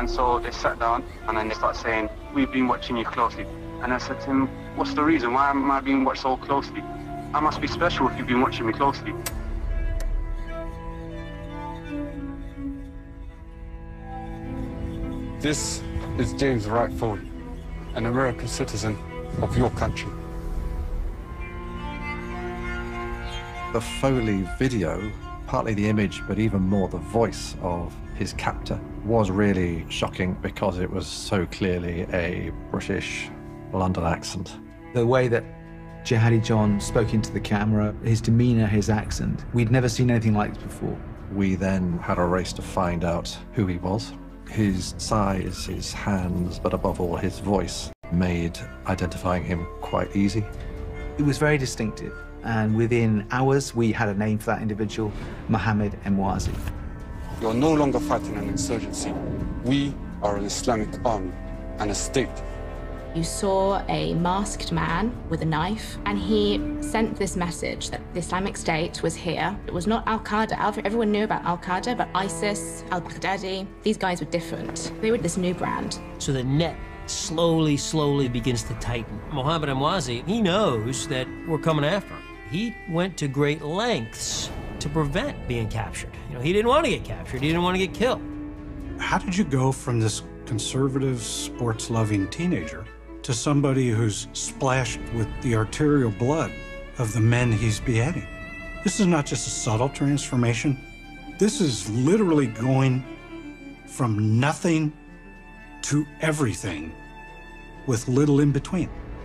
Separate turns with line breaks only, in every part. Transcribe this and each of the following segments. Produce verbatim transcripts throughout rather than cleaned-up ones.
And so they sat down and then they started saying, we've been watching you closely. And I said to him, what's the reason? Why am I being watched so closely? I must be special if you've been watching me closely.
This is James Foley, an American citizen of your country.
The Foley video, partly the image, but even more the voice of his captor, was really shocking because it was so clearly a British London accent.
The way that Jihadi John spoke into the camera, his demeanour, his accent, we'd never seen anything like this before.
We then had a race to find out who he was. His size, his hands, but above all his voice made identifying him quite easy.
It was very distinctive, and within hours we had a name for that individual, Mohammed Emwazi.
You're no longer fighting an insurgency. We are an Islamic army and a state.
You saw a masked man with a knife, and he sent this message that the Islamic State was here. It was not Al-Qaeda. Everyone knew about Al-Qaeda, but ISIS, al-Baghdadi, these guys were different. They were this new brand.
So the net slowly, slowly begins to tighten. Mohammed Emwazi, he knows that we're coming after him. He went to great lengths to prevent being captured. You know, he didn't want to get captured. He didn't want to get killed.
How did you go from this conservative, sports-loving teenager to somebody who's splashed with the arterial blood of the men he's beheading? This is not just a subtle transformation. This is literally going from nothing to everything with little in between.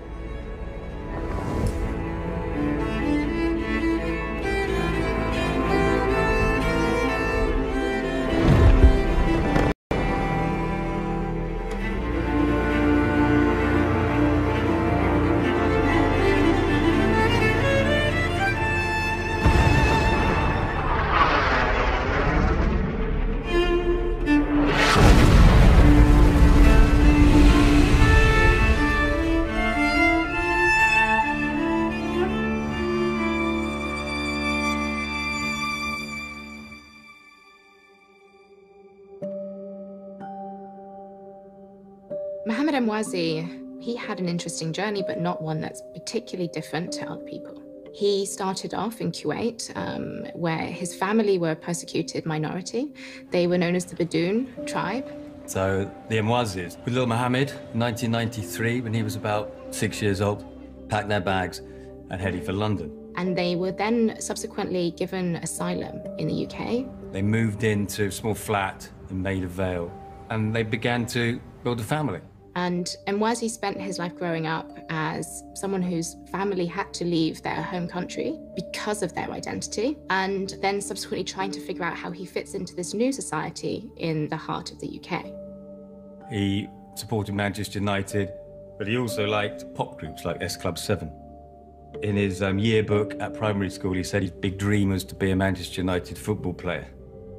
Mohammed Emwazi, he had an interesting journey, but not one that's particularly different to other people. He started off in Kuwait, um, where his family were a persecuted minority. They were known as the Badoon tribe.
So the Emwazis, with little Mohammed, in nineteen ninety-three, when he was about six years old, packed their bags and headed for London.
And they were then subsequently given asylum in the U K.
They moved into a small flat in Maida Vale, and they began to build a family.
And Emwazi spent his life growing up as someone whose family had to leave their home country because of their identity, and then subsequently trying to figure out how he fits into this new society in the heart of the U K.
He supported Manchester United, but he also liked pop groups like S Club seven. In his um, yearbook at primary school, he said his big dream was to be a Manchester United football player.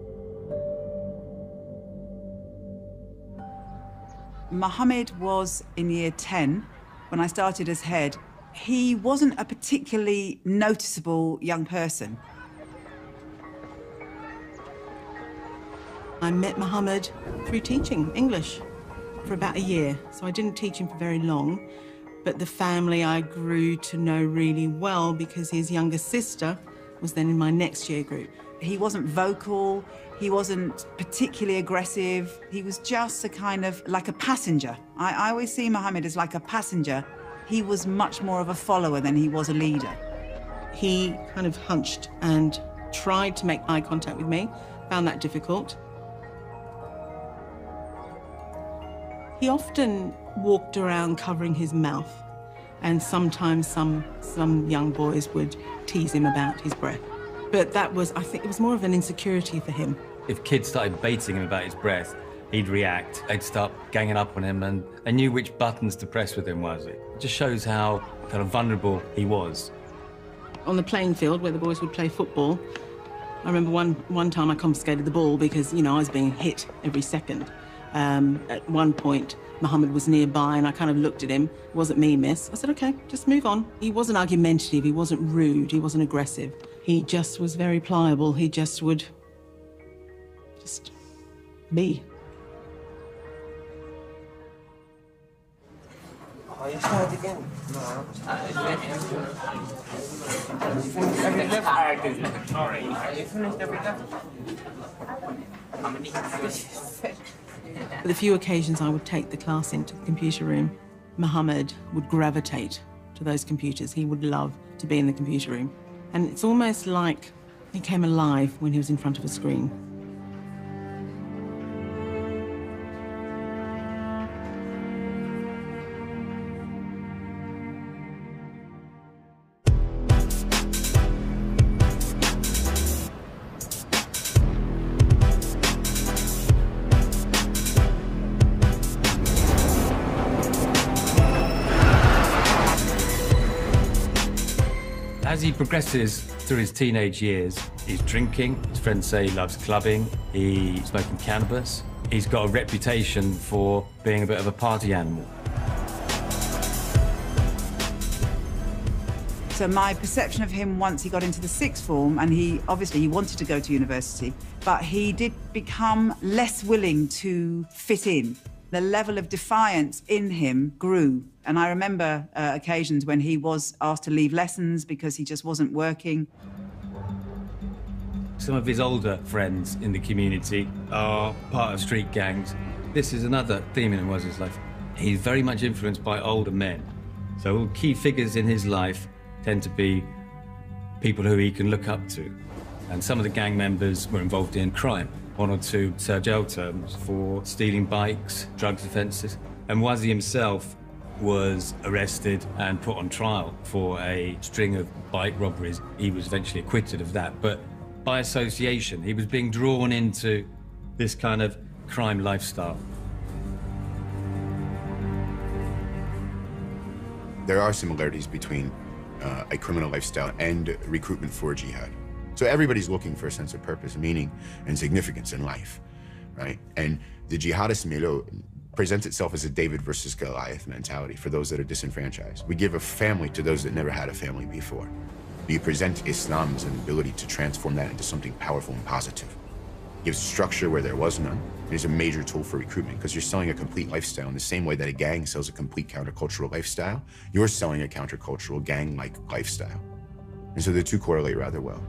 Mohammed was in year ten when I started as head. He wasn't a particularly noticeable young person.
I met Mohammed through teaching English for about a year, so I didn't teach him for very long, but the family I grew to know really well because his younger sister was then in my next year group.
He wasn't vocal, he wasn't particularly aggressive, he was just a kind of like a passenger. I, I always see Mohammed as like a passenger. He was much more of a follower than he was a leader.
He kind of hunched and tried to make eye contact with me, found that difficult. He often walked around covering his mouth, and sometimes some, some young boys would tease him about his breath. But that was, I think, it was more of an insecurity for him.
If kids started baiting him about his breath, he'd react. They'd start ganging up on him, and they knew which buttons to press with him, was it? It just shows how kind of vulnerable he was.
On the playing field, where the boys would play football, I remember one, one time I confiscated the ball because, you know, I was being hit every second. Um, at one point, Mohammed was nearby, and I kind of looked at him. It wasn't me, miss. I said, OK, just move on. He wasn't argumentative, he wasn't rude, he wasn't aggressive. He just was very pliable. He just would just be.
Oh, you tried again? No. You finished every level? Sorry. You finished every level? How many?
The few occasions I would take the class into the computer room, Mohammed would gravitate to those computers. He would love to be in the computer room. And it's almost like he came alive when he was in front of a screen.
As he progresses through his teenage years, he's drinking, his friends say he loves clubbing, he's smoking cannabis. He's got a reputation for being a bit of a party animal.
So my perception of him once he got into the sixth form, and he obviously he wanted to go to university, but he did become less willing to fit in. The level of defiance in him grew. And I remember uh, occasions when he was asked to leave lessons because he just wasn't working.
Some of his older friends in the community are part of street gangs. This is another theme in Emwazi's life. He's very much influenced by older men. So key figures in his life tend to be people who he can look up to. And some of the gang members were involved in crime. One or two served jail terms for stealing bikes, drugs offences. Emwazi himself was arrested and put on trial for a string of bike robberies. He was eventually acquitted of that, but by association, he was being drawn into this kind of crime lifestyle.
There are similarities between uh, a criminal lifestyle and recruitment for jihad. So everybody's looking for a sense of purpose, meaning, and significance in life, right? And the jihadist milieu presents itself as a David versus Goliath mentality for those that are disenfranchised. We give a family to those that never had a family before. You present Islam as an ability to transform that into something powerful and positive. It gives structure where there was none. It is a major tool for recruitment because you're selling a complete lifestyle in the same way that a gang sells a complete countercultural lifestyle. You're selling a countercultural gang-like lifestyle. And so the two correlate rather well.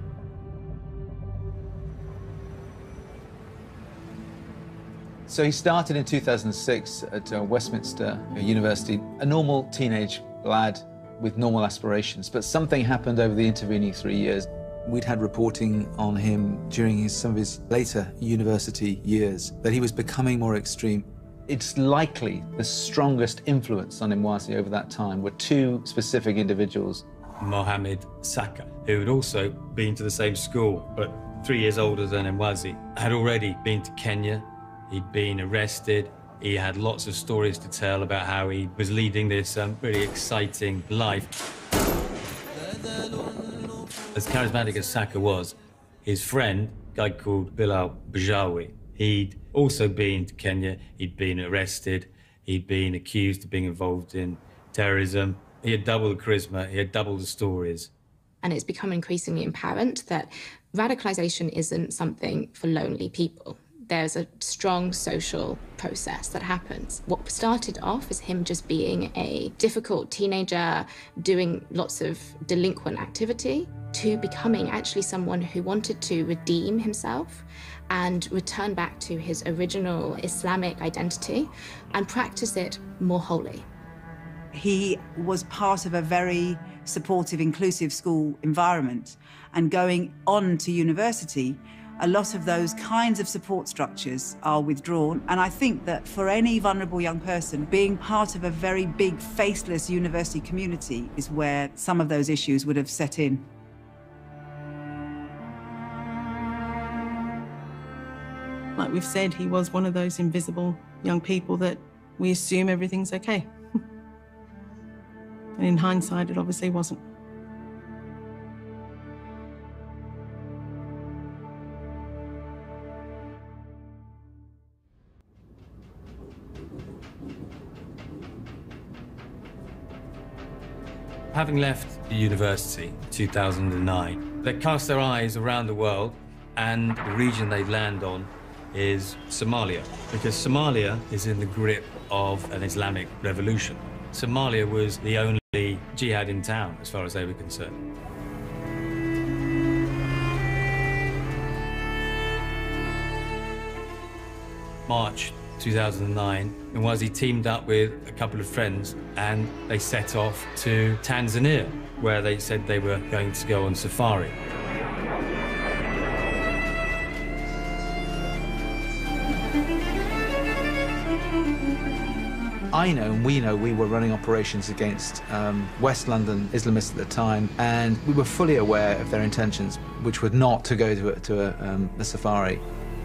So he started in two thousand six at uh, Westminster University, a normal teenage lad with normal aspirations, but something happened over the intervening three years. We'd had reporting on him during his, some of his later university years that he was becoming more extreme. It's likely the strongest influence on Emwazi over that time were two specific individuals.
Mohammed Saka, who had also been to the same school, but three years older than Emwazi, had already been to Kenya. He'd been arrested. He had lots of stories to tell about how he was leading this um, really exciting life. As charismatic as Saka was, his friend, a guy called Bilal Bajawi, he'd also been to Kenya. He'd been arrested. He'd been accused of being involved in terrorism. He had double the charisma. He had double the stories.
And it's become increasingly apparent that radicalization isn't something for lonely people. There's a strong social process that happens. What started off as him just being a difficult teenager doing lots of delinquent activity to becoming actually someone who wanted to redeem himself and return back to his original Islamic identity and practice it more wholly.
He was part of a very supportive, inclusive school environment, and going on to university, a lot of those kinds of support structures are withdrawn. And I think that for any vulnerable young person, being part of a very big, faceless university community is where some of those issues would have set in.
Like we've said, he was one of those invisible young people that we assume everything's okay. And in hindsight, it obviously wasn't.
Having left the university in two thousand nine, they cast their eyes around the world, and the region they land on is Somalia, because Somalia is in the grip of an Islamic revolution. Somalia was the only jihad in town, as far as they were concerned. March two thousand nine, Emwazi teamed up with a couple of friends and they set off to Tanzania, where they said they were going to go on safari.
I know, and we know, we were running operations against um, West London Islamists at the time, and we were fully aware of their intentions, which were not to go to a, to a, um, a safari.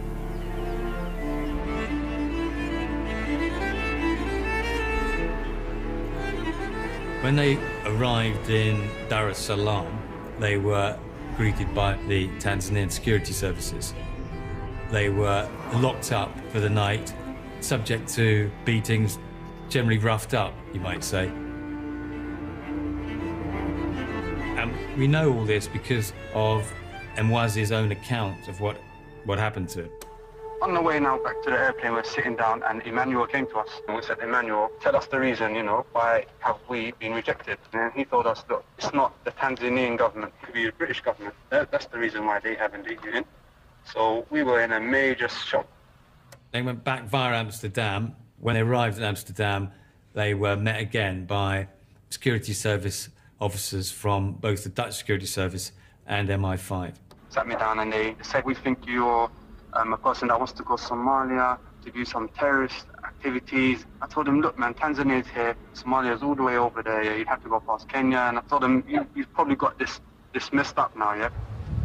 When they arrived in Dar es Salaam, they were greeted by the Tanzanian security services. They were locked up for the night, subject to beatings, generally roughed up, you might say. And we know all this because of Emwazi's own account of what, what happened to him.
On the way now back to the airplane, we're sitting down and Emmanuel came to us. And we said, Emmanuel, tell us the reason, you know, why have we been rejected? And he told us, look, it's not the Tanzanian government, it could be the British government. That, that's the reason why they haven't let you in. So we were in a major shock.
They went back via Amsterdam. When they arrived in Amsterdam, they were met again by security service officers from both the Dutch security service and M I five.
Sat me down and they said, we think you're um, a person that wants to go to Somalia to do some terrorist activities. I told them, look, man, Tanzania's here, Somalia's all the way over there. You'd have to go past Kenya. And I told them, you, you've probably got this, this messed up now, yeah?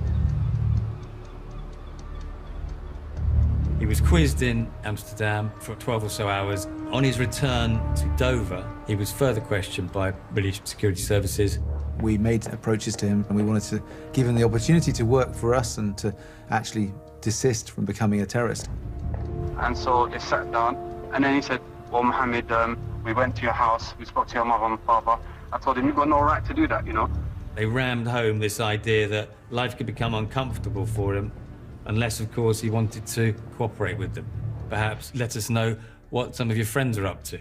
He was quizzed in Amsterdam for twelve or so hours. On his return to Dover, he was further questioned by British security services.
We made approaches to him and we wanted to give him the opportunity to work for us and to actually desist from becoming a terrorist.
And so they sat down and then he said, well, Mohammed, um, we went to your house, we spoke to your mother and father. I told him, you've got no right to do that, you know?
They rammed home this idea that life could become uncomfortable for him unless, of course, he wanted to cooperate with them. Perhaps let us know what some of your friends are up to.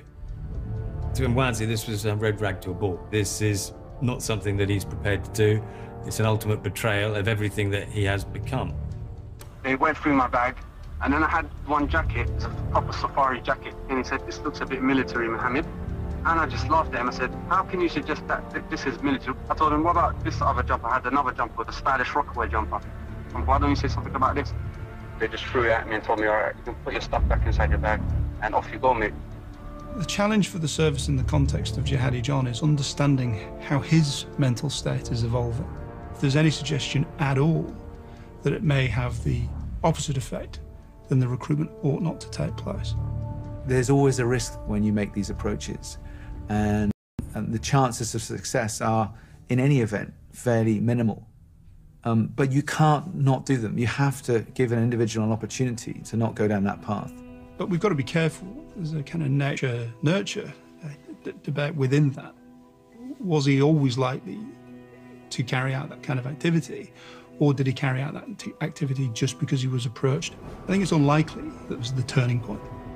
To Emwazi, this was a red rag to a bull. This is not something that he's prepared to do. It's an ultimate betrayal of everything that he has become.
They went through my bag, and then I had one jacket, it's a proper safari jacket, and he said, this looks a bit military, Mohammed. And I just laughed at him. I said, how can you suggest that this is military? I told him, what about this other jumper? I had another jumper, the stylish Rockaway jumper. And why don't you say something about this? They just threw it at me and told me, all right, you can put your stuff back inside your bag, and off you go, mate.
The challenge for the service in the context of Jihadi John is understanding how his mental state is evolving. If there's any suggestion at all that it may have the opposite effect, then the recruitment ought not to take place.
There's always a risk when you make these approaches, and, and the chances of success are, in any event, fairly minimal. Um, but you can't not do them. You have to give an individual an opportunity to not go down that path.
But we've got to be careful. There's a kind of nature-nurture uh, debate within that. Was he always likely to carry out that kind of activity, or did he carry out that activity just because he was approached? I think it's unlikely that was the turning point.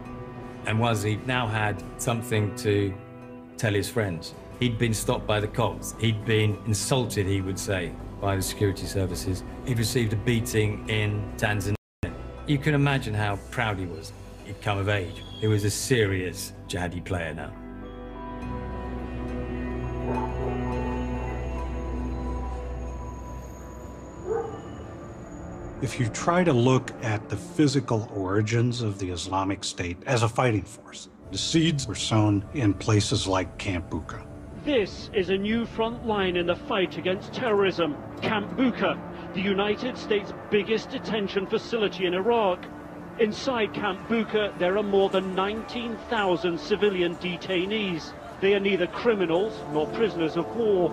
Emwazi now had something to tell his friends. He'd been stopped by the cops. He'd been insulted, he would say, by the security services. He'd received a beating in Tanzania. You can imagine how proud he was. He'd come of age. He was a serious jihadi player now.
If you try to look at the physical origins of the Islamic State as a fighting force, the seeds were sown in places like Camp Buka.
This is a new front line in the fight against terrorism. Camp Buka, the United States' biggest detention facility in Iraq. Inside Camp Buka, there are more than nineteen thousand civilian detainees. They are neither criminals nor prisoners of war.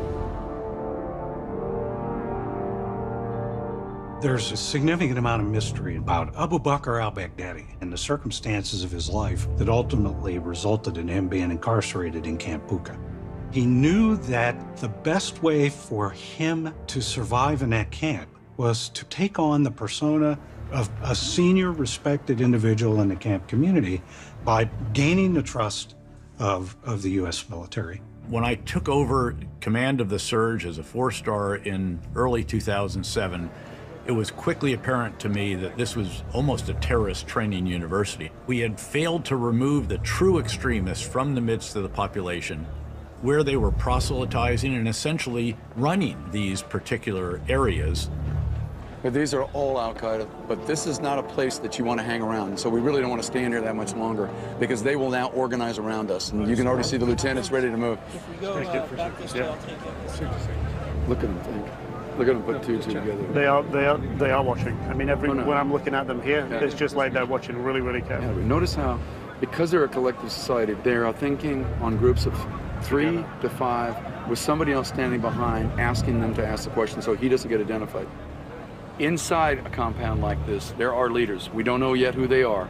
There's a significant amount of mystery about Abu Bakr al-Baghdadi and the circumstances of his life that ultimately resulted in him being incarcerated in Camp Buka. He knew that the best way for him to survive in that camp was to take on the persona of a senior, respected individual in the camp community by gaining the trust of, of the U S military.
When I took over command of the surge as a four-star in early two thousand seven, it was quickly apparent to me that this was almost a terrorist training university. We had failed to remove the true extremists from the midst of the population, where they were proselytizing and essentially running these particular areas.
But these are all Al-Qaeda, but this is not a place that you want to hang around. So we really don't want to stay in here that much longer because they will now organize around us. And you can already see the lieutenants ready to move.
If we go uh, back this way, I'll take it.
Look at them think. Look at them put two, two together.
They are, they are, they are watching. I mean, every
Oh, no.
when I'm looking at them here,
Yeah.
it's just like they're watching really, really
Yeah,
carefully.
but notice how, because they're a collective society, they are thinking on groups of three to five with somebody else standing behind asking them to ask the question so he doesn't get identified. Inside a compound like this, there are leaders. We don't know yet who they are.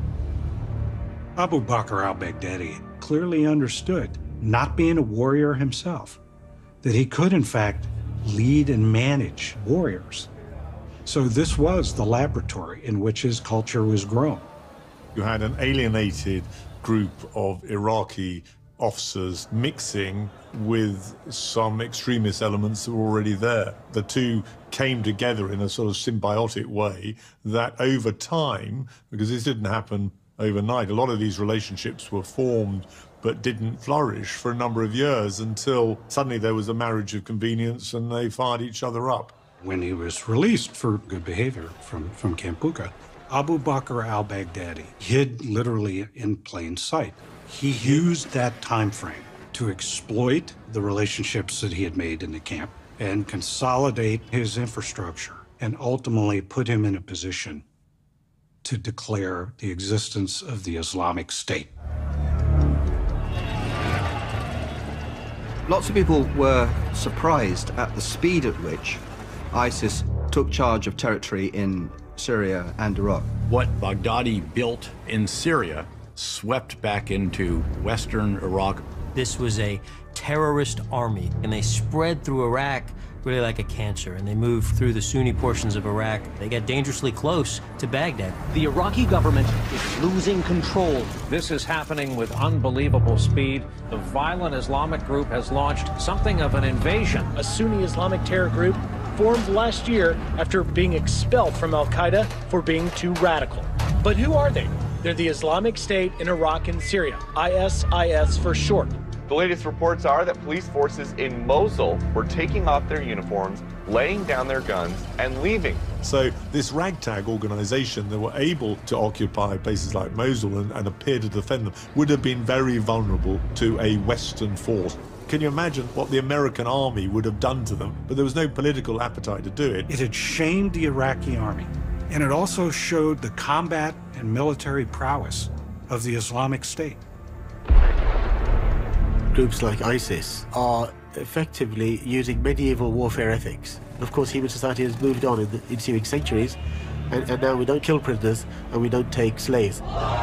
Abu Bakr al-Baghdadi clearly understood, not being a warrior himself, that he could in fact lead and manage warriors. So this was the laboratory in which his culture was grown.
You had an alienated group of Iraqi officers mixing with some extremist elements that were already there. The two came together in a sort of symbiotic way that over time, because this didn't happen overnight, a lot of these relationships were formed but didn't flourish for a number of years until suddenly there was a marriage of convenience and they fired each other up.
When he was released for good behavior from, from Camp Bucca, Abu Bakr al-Baghdadi hid literally in plain sight. He used that time frame to exploit the relationships that he had made in the camp and consolidate his infrastructure and ultimately put him in a position to declare the existence of the Islamic State.
Lots of people were surprised at the speed at which ISIS took charge of territory in Syria and Iraq.
What Baghdadi built in Syria swept back into western Iraq.
This was a terrorist army, and they spread through Iraq really like a cancer, and they moved through the Sunni portions of Iraq. They got dangerously close to Baghdad.
The Iraqi government is losing control. This is happening with unbelievable speed. The violent Islamic group has launched something of an invasion.
A Sunni Islamic terror group formed last year after being expelled from Al-Qaeda for being too radical. But who are they? They're the Islamic State in Iraq and Syria, I S I S for short.
The latest reports are that police forces in Mosul were taking off their uniforms, laying down their guns, and leaving.
So this ragtag organization that were able to occupy places like Mosul and, and appear to defend them would have been very vulnerable to a Western force. Can you imagine what the American army would have done to them? But there was no political appetite to do it.
It had shamed the Iraqi army, and it also showed the combat and military prowess of the Islamic State.
Groups like ISIS are effectively using medieval warfare ethics. Of course, human society has moved on in the ensuing centuries, and, and now we don't kill prisoners and we don't take slaves.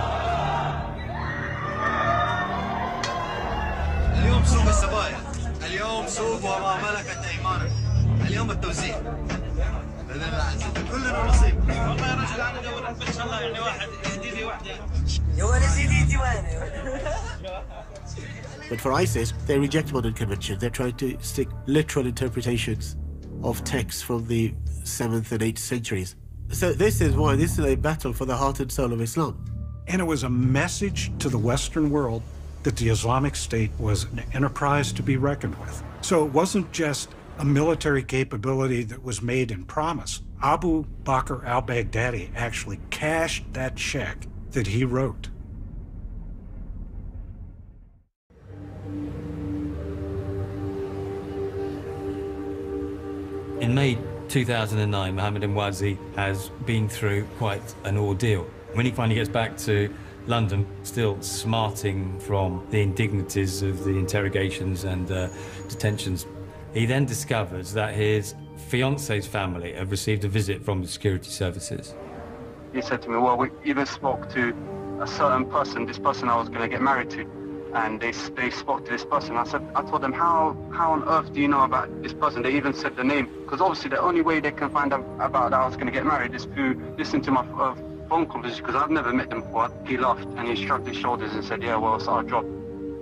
اليوم سوق السبائك، اليوم سوق وما ملكت أيمانك، اليوم التوزيع. بإذن الله عز وجل كلنا نصيب. والله يا رجل أنا أدور إن شاء الله يعني واحد يهدي لي واحدة. يا ولد سيدي وين؟
But for ISIS, they reject modern convention. They're trying to stick literal interpretations of texts from the seventh and eighth centuries. So this is why this is a battle for the heart and soul of Islam.
And it was a message to the Western world that the Islamic State was an enterprise to be reckoned with. So it wasn't just a military capability that was made in promise. Abu Bakr al-Baghdadi actually cashed that check that he wrote.
In May two thousand nine, Mohammed Emwazi has been through quite an ordeal. When he finally gets back to London, still smarting from the indignities of the interrogations and uh, detentions, he then discovers that his fiance's family have received a visit from the security services.
He said to me, well, we even spoke to a certain person, this person I was going to get married to, and they, they spoke to this person. I said, I told them, how, how on earth do you know about this person? They even said the name, because obviously the only way they can find out about that I was going to get married is through listening to my uh, phone conversation, because I've never met them before. He laughed and he shrugged his shoulders and said, yeah, well, it's our job.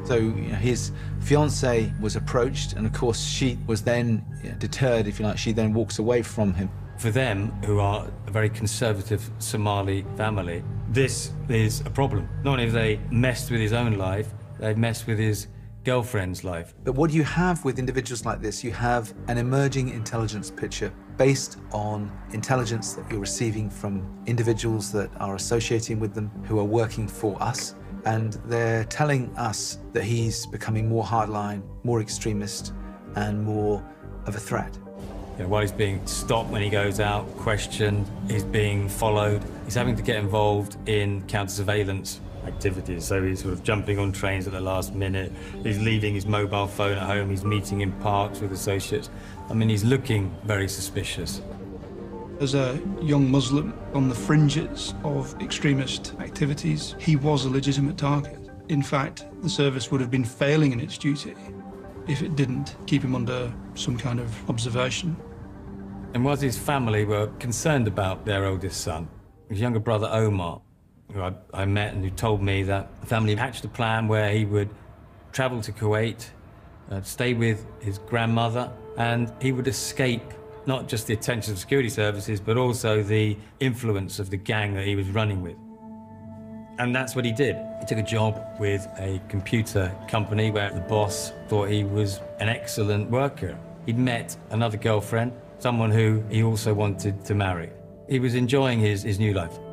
So you know, his fiancée was approached, and of course she was then you know, deterred, if you like. She then walks away from him.
For them, who are a very conservative Somali family, this is a problem. Not only have they messed with his own life, they've messed with his girlfriend's life.
But what you have with individuals like this, you have an emerging intelligence picture based on intelligence that you're receiving from individuals that are associating with them, who are working for us. And they're telling us that he's becoming more hardline, more extremist, and more of a threat.
You know, while he's being stopped when he goes out, questioned, he's being followed, he's having to get involved in counter-surveillance activities. So he's sort of jumping on trains at the last minute, he's leaving his mobile phone at home, he's meeting in parks with associates. I mean, he's looking very suspicious.
As a young Muslim on the fringes of extremist activities, he was a legitimate target. In fact, the service would have been failing in its duty if it didn't keep him under some kind of observation.
Emwazi's family were concerned about their oldest son, his younger brother Omar, who I, I met and who told me that the family hatched a plan where he would travel to Kuwait, uh, stay with his grandmother, and he would escape not just the attention of security services, but also the influence of the gang that he was running with. And that's what he did. He took a job with a computer company where the boss thought he was an excellent worker. He'd met another girlfriend, someone who he also wanted to marry. He was enjoying his, his new life.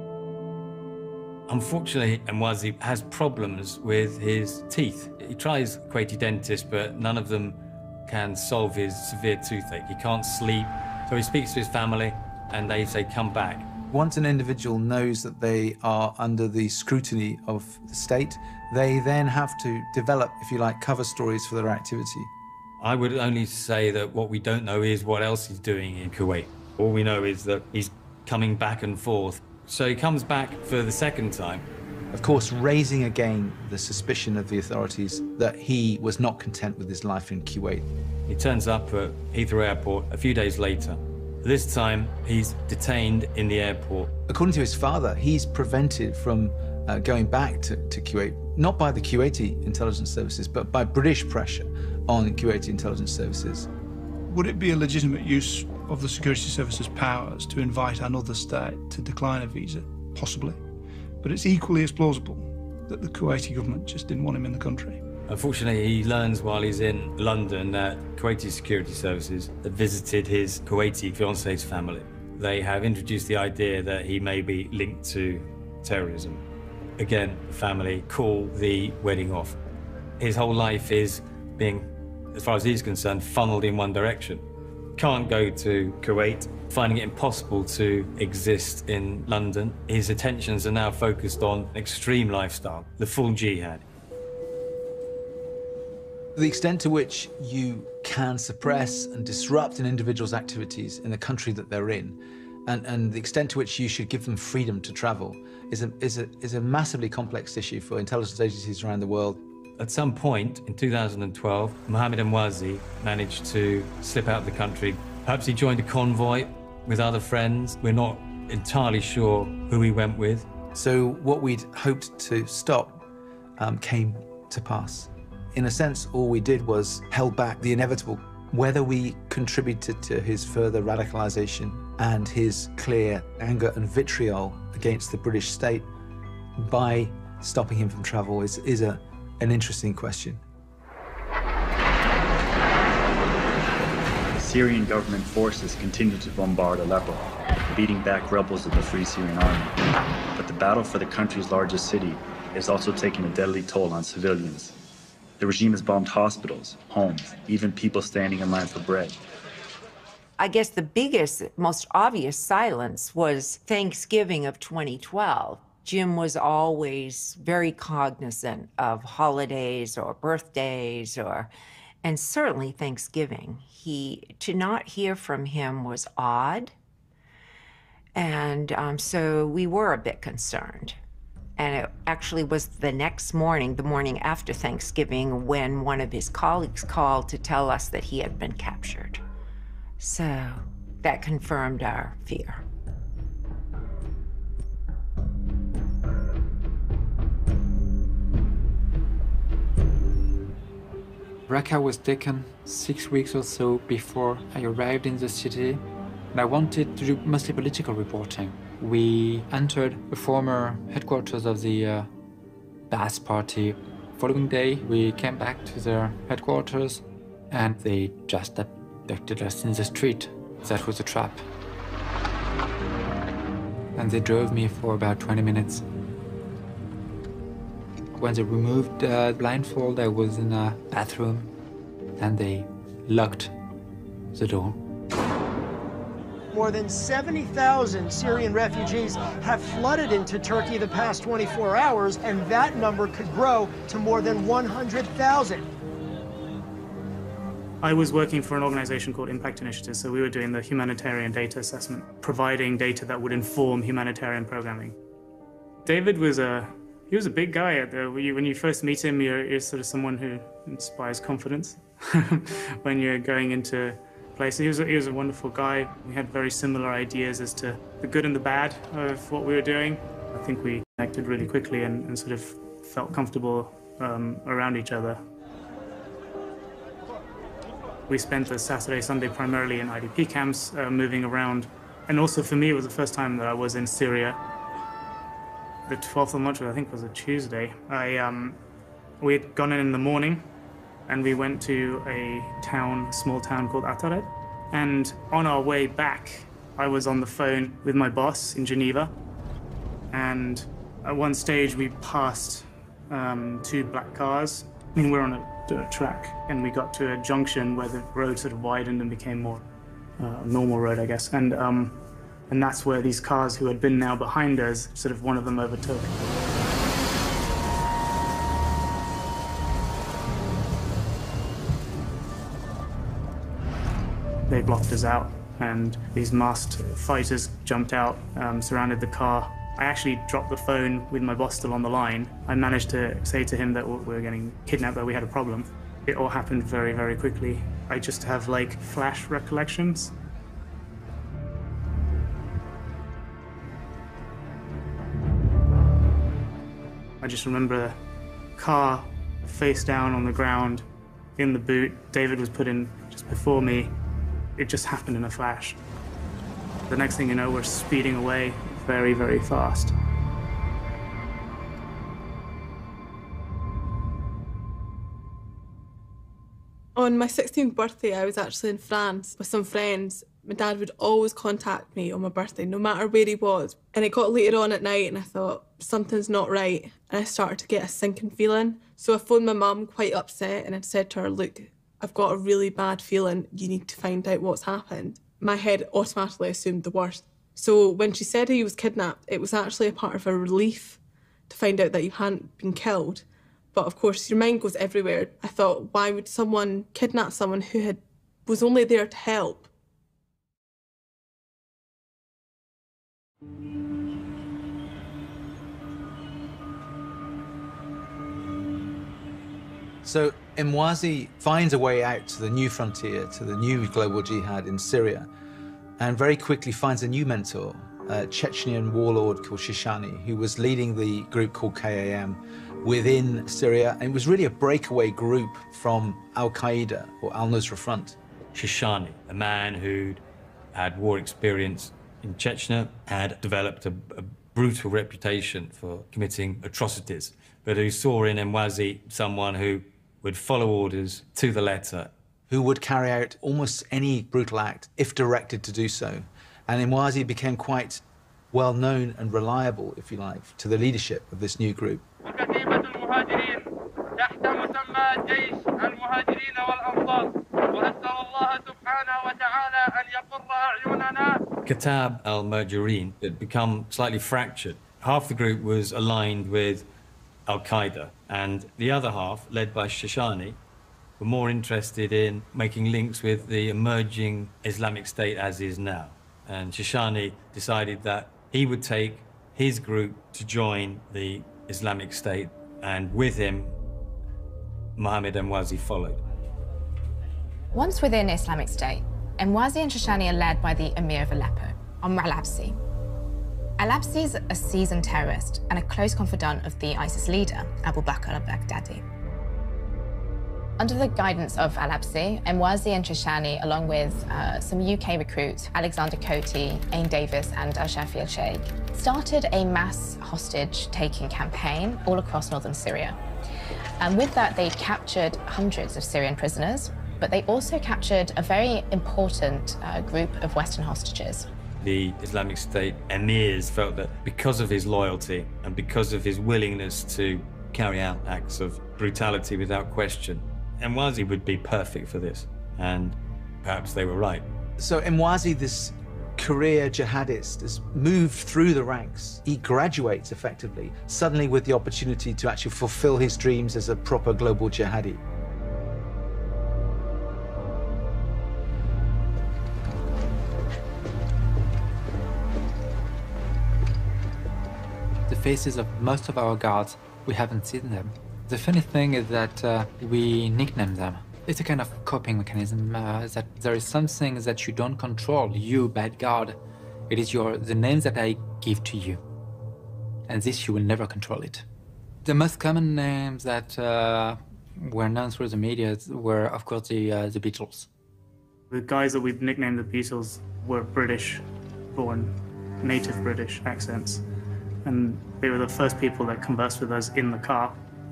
Unfortunately, Emwazi has problems with his teeth. He tries Kuwaiti dentists, but none of them can solve his severe toothache. He can't sleep, so he speaks to his family, and they say, come back.
Once an individual knows that they are under the scrutiny of the state, they then have to develop, if you like, cover stories for their activity.
I would only say that what we don't know is what else he's doing in Kuwait. All we know is that he's coming back and forth. So he comes back for the second time.
Of course, raising again the suspicion of the authorities that he was not content with his life in Kuwait.
He turns up at Heathrow Airport a few days later. This time, he's detained in the airport.
According to his father, he's prevented from uh, going back to, to Kuwait, not by the Kuwaiti intelligence services, but by British pressure on Kuwaiti intelligence services.
Would it be a legitimate use of the security services' powers to invite another state to decline a visa? Possibly. But it's equally as plausible that the Kuwaiti government just didn't want him in the country.
Unfortunately, he learns while he's in London that Kuwaiti security services have visited his Kuwaiti fiancée's family. They have introduced the idea that he may be linked to terrorism. Again, the family call the wedding off. His whole life is being, as far as he's concerned, funneled in one direction. Can't go to Kuwait, finding it impossible to exist in London. His attentions are now focused on extreme lifestyle, the full jihad.
The extent to which you can suppress and disrupt an individual's activities in the country that they're in, and, and the extent to which you should give them freedom to travel, is a, is, a, is a massively complex issue for intelligence agencies around the world.
At some point in two thousand twelve, Mohammed Emwazi managed to slip out of the country. Perhaps he joined a convoy with other friends. We're not entirely sure who he went with.
So what we'd hoped to stop um, came to pass. In a sense, all we did was held back the inevitable. Whether we contributed to his further radicalization and his clear anger and vitriol against the British state by stopping him from travel is, is a, an interesting question.
Syrian government forces continue to bombard Aleppo, beating back rebels of the Free Syrian Army. But the battle for the country's largest city is also taking a deadly toll on civilians. The regime has bombed hospitals, homes, even people standing in line for bread.
I guess the biggest, most obvious silence was Thanksgiving of twenty twelve. Jim was always very cognizant of holidays or birthdays, or, and certainly Thanksgiving. He, to not hear from him was odd. And um, so we were a bit concerned. And it actually was the next morning, the morning after Thanksgiving, when one of his colleagues called to tell us that he had been captured. So that confirmed our fear.
Raqqa was taken six weeks or so before I arrived in the city, and I wanted to do mostly political reporting. We entered the former headquarters of the uh, Ba'ath Party. Following day, we came back to their headquarters, and they just abducted us in the street. That was a trap. And they drove me for about twenty minutes. When they removed the blindfold, I was in a bathroom, and they locked the door.
More than seventy thousand Syrian refugees have flooded into Turkey the past twenty-four hours, and that number could grow to more than one hundred thousand.
I was working for an organization called Impact Initiative, so we were doing the humanitarian data assessment, providing data that would inform humanitarian programming. David was a, he was a big guy. At the, when, you, when you first meet him, you're, you're sort of someone who inspires confidence when you're going into places. He was, a, he was a wonderful guy. We had very similar ideas as to the good and the bad of what we were doing. I think we connected really quickly and, and sort of felt comfortable um, around each other. We spent the Saturday, Sunday primarily in I D P camps, uh, moving around. And also for me, it was the first time that I was in Syria. The twelfth of March, I think, was a Tuesday. I, um, we had gone in in the morning, and we went to a town, a small town called Ataret. And on our way back, I was on the phone with my boss in Geneva. And at one stage, we passed um, two black cars. I mean, we're on a dirt track, and we got to a junction where the road sort of widened and became more uh, normal road, I guess. And, um, and that's where these cars who had been now behind us, sort of one of them overtook. They blocked us out, and these masked fighters jumped out, um, surrounded the car. I actually dropped the phone with my boss still on the line. I managed to say to him that we were getting kidnapped, that we had a problem. It all happened very, very quickly. I just have like flash recollections. I just remember the car face down on the ground in the boot. David was put in just before me. It just happened in a flash. The next thing you know, we're speeding away very, very fast.
On my sixteenth birthday, I was actually in France with some friends. My dad would always contact me on my birthday, no matter where he was. And it got later on at night, and I thought, something's not right. And I started to get a sinking feeling. So I phoned my mum quite upset, and I said to her, look, I've got a really bad feeling. You need to find out what's happened. My head automatically assumed the worst. So when she said he was kidnapped, it was actually a part of a relief to find out that he hadn't been killed. But of course, your mind goes everywhere. I thought, why would someone kidnap someone who had was only there to help?
So Emwazi finds a way out to the new frontier, to the new global jihad in Syria, and very quickly finds a new mentor, a Chechnyan warlord called Shishani, who was leading the group called K A M within Syria, and it was really a breakaway group from Al-Qaeda or Al-Nusra Front.
Shishani, a man who'd had war experience in Chechnya, had developed a, a brutal reputation for committing atrocities, but who saw in Emwazi someone who would follow orders to the letter.
Who would carry out almost any brutal act if directed to do so. And Emwazi became quite well known and reliable, if you like, to the leadership of this new group.
Kitab al-Murjareen had become slightly fractured. Half the group was aligned with Al-Qaeda, and the other half, led by Shishani, were more interested in making links with the emerging Islamic State as is now. And Shishani decided that he would take his group to join the Islamic State, and with him, Mohammed Emwazi followed.
Once within Islamic State, Emwazi and Shishani are led by the Emir of Aleppo, Amr al-Absi. Al-Absi is a seasoned terrorist and a close confidant of the ISIS leader, Abu Bakr al-Baghdadi. Under the guidance of Al-Absi, Emwazi and Shoshani, along with uh, some U K recruits, Alexander Coty, Ain Davis and Al-Shafi al-Sheikh, started a mass hostage-taking campaign all across northern Syria. And with that, they captured hundreds of Syrian prisoners, but they also captured a very important uh, group of Western hostages.
The Islamic State emirs felt that because of his loyalty and because of his willingness to carry out acts of brutality without question, Emwazi would be perfect for this, and perhaps they were right.
So Emwazi, this career jihadist, has moved through the ranks. He graduates effectively, suddenly with the opportunity to actually fulfill his dreams as a proper global jihadi.
The faces of most of our guards, we haven't seen them. The funny thing is that uh, we nickname them. It's a kind of coping mechanism, uh, that there is something that you don't control, you, bad guard. It is your, the name that I give to you. And this, you will never control it. The most common names that uh, were known through the media were, of course, the, uh, the Beatles.
The guys that we've nicknamed the Beatles were British-born, native British accents. And they were the first people that conversed with us in the car.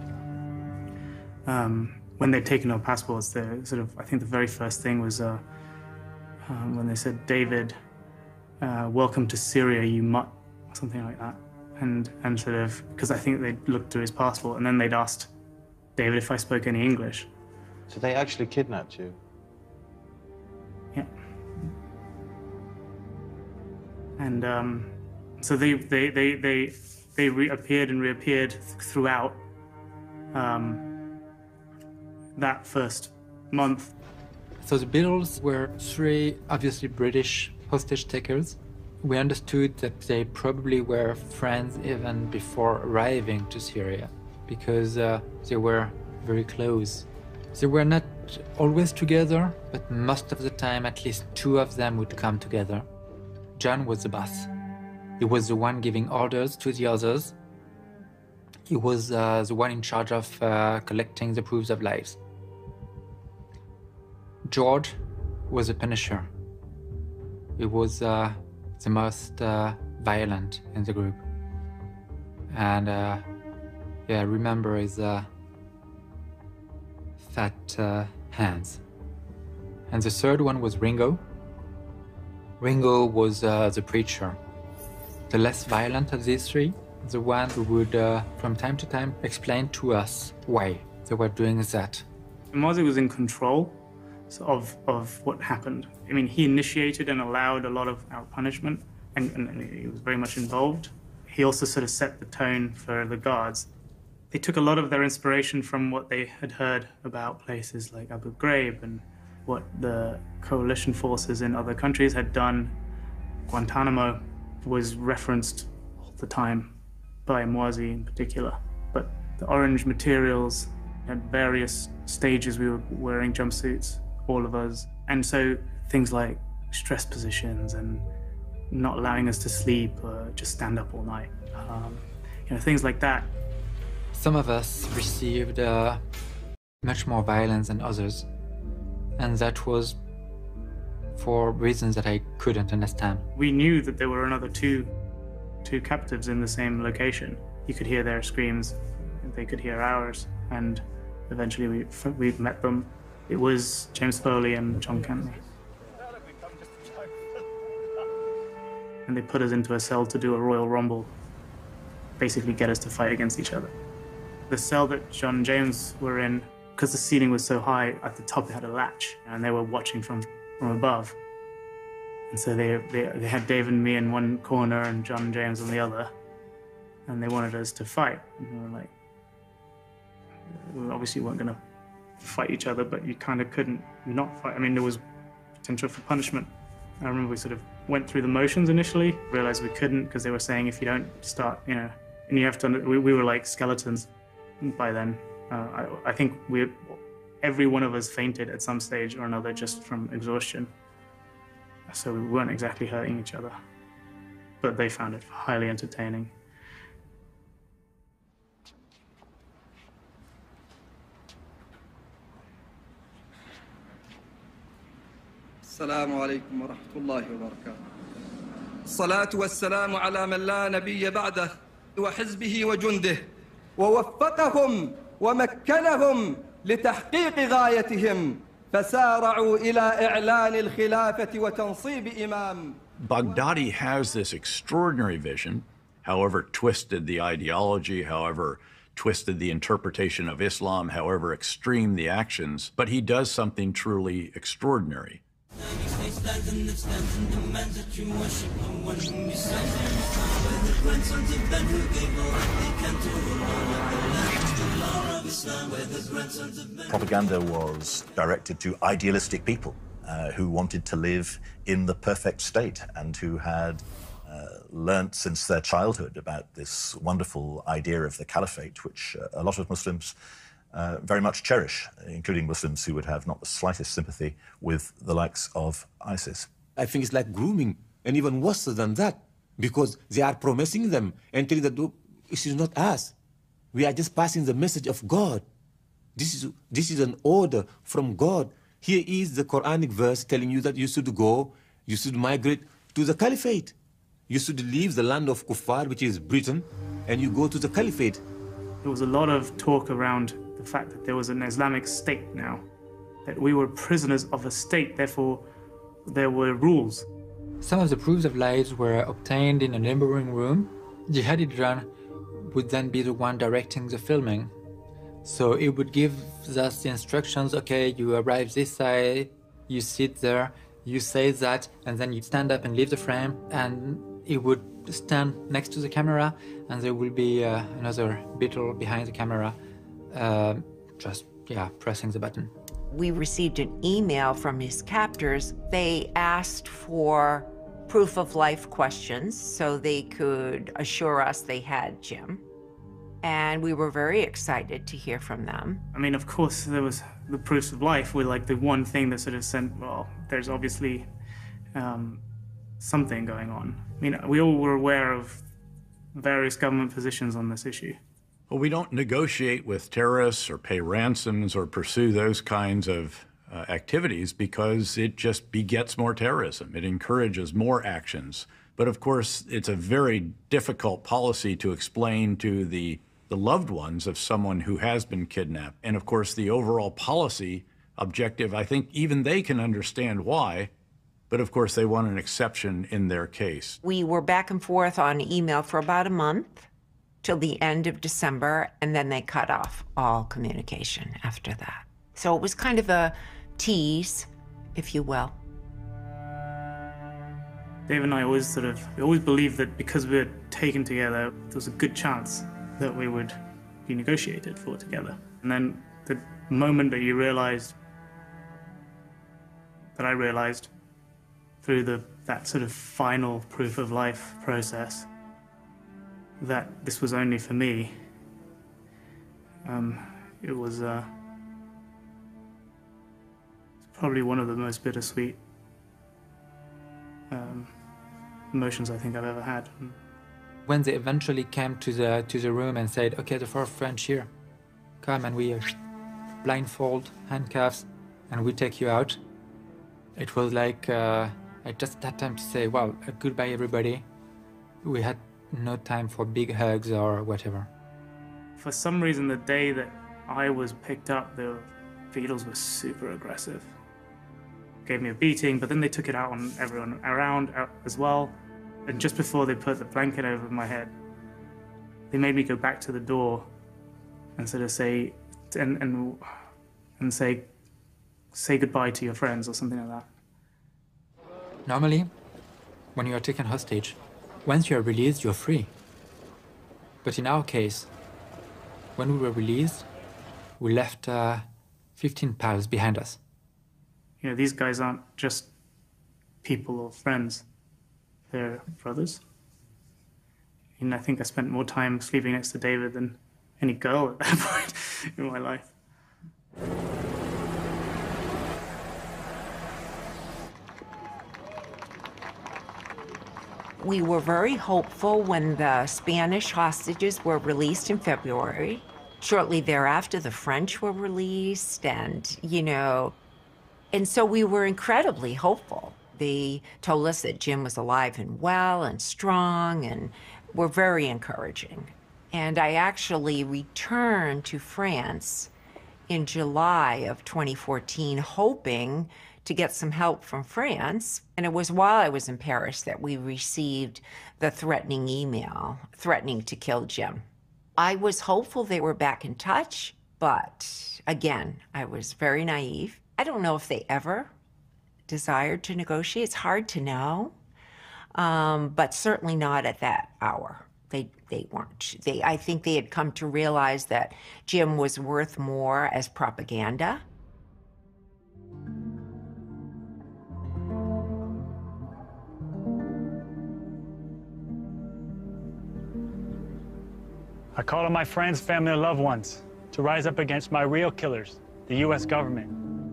Um, when they'd taken our passports, they sort of, I think the very first thing was uh, um, when they said, David, uh, welcome to Syria, you mutt, or something like that. And, and sort of, because I think they'd looked through his passport, and then they'd asked David if I spoke any English.
So they actually kidnapped you?
Yeah. And um, so they, they, they, they, they reappeared and reappeared throughout um, that first month.
So the Beatles were three obviously British hostage takers. We understood that they probably were friends even before arriving to Syria, because uh, they were very close. They were not always together, but most of the time at least two of them would come together. John was the boss. He was the one giving orders to the others. He was uh, the one in charge of uh, collecting the proofs of lives. George was a punisher. He was uh, the most uh, violent in the group. And uh, yeah, I remember his uh, fat uh, hands. And the third one was Ringo. Ringo was uh, the preacher. The less violent of these three, the one who would, uh, from time to time, explain to us why they were doing that.
Emwazi was in control of, of what happened. I mean, he initiated and allowed a lot of our punishment, and, and he was very much involved. He also sort of set the tone for the guards. They took a lot of their inspiration from what they had heard about places like Abu Ghraib and what the coalition forces in other countries had done. Guantanamo was referenced all the time by Emwazi in particular. But the orange materials, at various stages we were wearing jumpsuits, all of us. And so things like stress positions and not allowing us to sleep or just stand up all night. Um, you know, things like that.
Some of us received uh, much more violence than others. And that was for reasons that I couldn't understand.
We knew that there were another two, two captives in the same location. You could hear their screams, they could hear ours, and eventually we we met them. It was James Foley and John Kennedy. And they put us into a cell to do a Royal Rumble, basically get us to fight against each other. The cell that John and James were in, because the ceiling was so high, at the top it had a latch, and they were watching from, from above. And so they, they, they had Dave and me in one corner and John and James on the other, and they wanted us to fight. And we were like, we obviously weren't going to fight each other, but you kind of couldn't not fight. I mean, there was potential for punishment. I remember we sort of went through the motions initially, realized we couldn't because they were saying if you don't start, you know, and you have to, we, we were like skeletons by then. Uh, I, I think we, every one of us fainted at some stage or another just from exhaustion. So we weren't exactly hurting each other, but they found it highly entertaining.
السلام عليكم ورحمة الله وبركاته. الصلاة والسلام على من لا نبي بعده وحزبه وجنده ووفقهم ومكنهم لتحقيق غايتهم فسارعوا إلى إعلان الخلافة وتنصيب إمام.
Baghdadi has this extraordinary vision, however twisted the ideology, however twisted the interpretation of Islam, however extreme the actions, but he does something truly extraordinary.
Propaganda was directed to idealistic people uh, who wanted to live in the perfect state and who had uh, learnt since their childhood about this wonderful idea of the caliphate, which uh, a lot of Muslims uh, very much cherish, including Muslims who would have not the slightest sympathy with the likes of ISIS.
I think it's like grooming, and even worse than that, because they are promising them and telling them, this is not us. We are just passing the message of God. This is, this is an order from God. Here is the Quranic verse telling you that you should go, you should migrate to the caliphate. You should leave the land of Kuffar, which is Britain, and you go to the caliphate.
There was a lot of talk around the fact that there was an Islamic state now, that we were prisoners of a state, therefore there were rules.
Some of the proofs of lives were obtained in a neighboring room. Jihadi John would then be the one directing the filming. So it would give us the instructions, okay, you arrive this side, you sit there, you say that, and then you stand up and leave the frame, and it would stand next to the camera, and there will be uh, another beetle behind the camera, uh, just, yeah, pressing the button.
We received an email from his captors. They asked for proof of life questions so they could assure us they had Jim. And we were very excited to hear from them.
I mean, of course, there was the proofs of life were like the one thing that sort of sent, well, there's obviously um, something going on. I mean, we all were aware of various government positions on this issue.
Well, we don't negotiate with terrorists or pay ransoms or pursue those kinds of uh, activities because it just begets more terrorism. It encourages more actions. But of course, it's a very difficult policy to explain to the, the loved ones of someone who has been kidnapped. And of course, the overall policy objective, I think even they can understand why, but of course, they want an exception in their case.
We were back and forth on email for about a month, till the end of December, and then they cut off all communication after that. So it was kind of a tease, if you will.
Dave and I always sort of, we always believed that because we were taken together, there was a good chance that we would be negotiated for together. And then the moment that you realized, that I realized through the, that sort of final proof of life process, that this was only for me, um, it was uh, probably one of the most bittersweet um, emotions I think I've ever had.
When they eventually came to the to the room and said, okay, the four French here, come, and we uh, blindfold, handcuffs, and we take you out, it was like uh, I just had time to say, well, uh, goodbye everybody. We had no time for big hugs or whatever.
For some reason, the day that I was picked up, the Beatles were super aggressive. Gave me a beating, but then they took it out on everyone around as well. And just before they put the blanket over my head, they made me go back to the door and sort of say, and, and, and say, say goodbye to your friends or something like that.
Normally, when you are taken hostage, once you are released, you're free. But in our case, when we were released, we left uh, fifteen pals behind us.
You know, these guys aren't just people or friends. They're brothers. And I think I spent more time sleeping next to David than any girl at that point in my life.
We were very hopeful when the Spanish hostages were released in February. Shortly thereafter, the French were released, and, you know, And so we were incredibly hopeful. They told us that Jim was alive and well and strong and were very encouraging. And I actually returned to France in July of twenty fourteen, hoping to get some help from France. And it was while I was in Paris that we received the threatening email, threatening to kill Jim. I was hopeful they were back in touch, but again, I was very naive. I don't know if they ever desired to negotiate. It's hard to know, um, but certainly not at that hour. They, they weren't. They, I think they had come to realize that Jim was worth more as propaganda.
I call on my friends, family, and loved ones to rise up against my real killers, the U S government.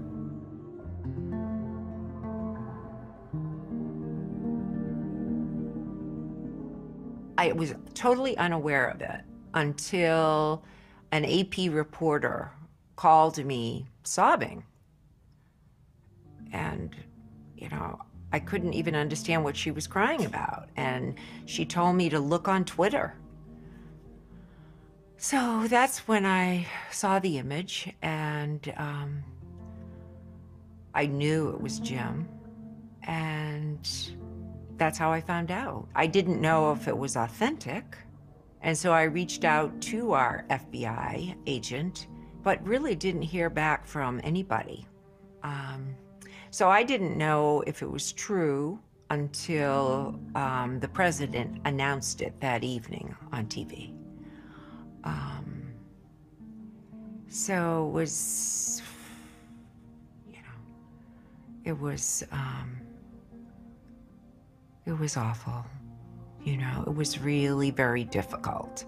I was totally unaware of it until an A P reporter called me sobbing. And, you know, I couldn't even understand what she was crying about. And she told me to look on Twitter. So that's when I saw the image, and um, I knew it was Jim. And that's how I found out. I didn't know if it was authentic. And so I reached out to our F B I agent, but really didn't hear back from anybody. Um, so I didn't know if it was true until um, the president announced it that evening on T V. Um, so it was, you know, it was, um, it was awful. You know, it was really very difficult.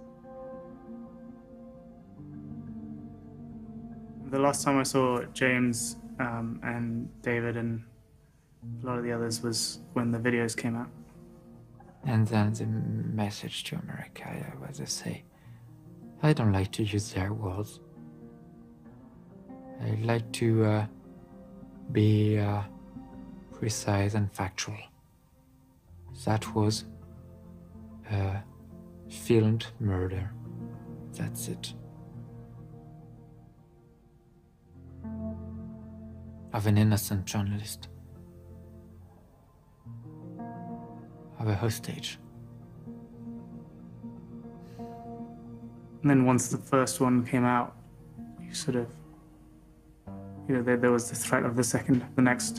The last time I saw James um, and David and a lot of the others was when the videos came out.
And then the message to America was to say, I don't like to use their words. I like to uh, be uh, precise and factual. That was a filmed murder. That's it. Of an innocent journalist. Of a hostage.
And then once the first one came out, you sort of, you know, there, there was the threat of the second, the next.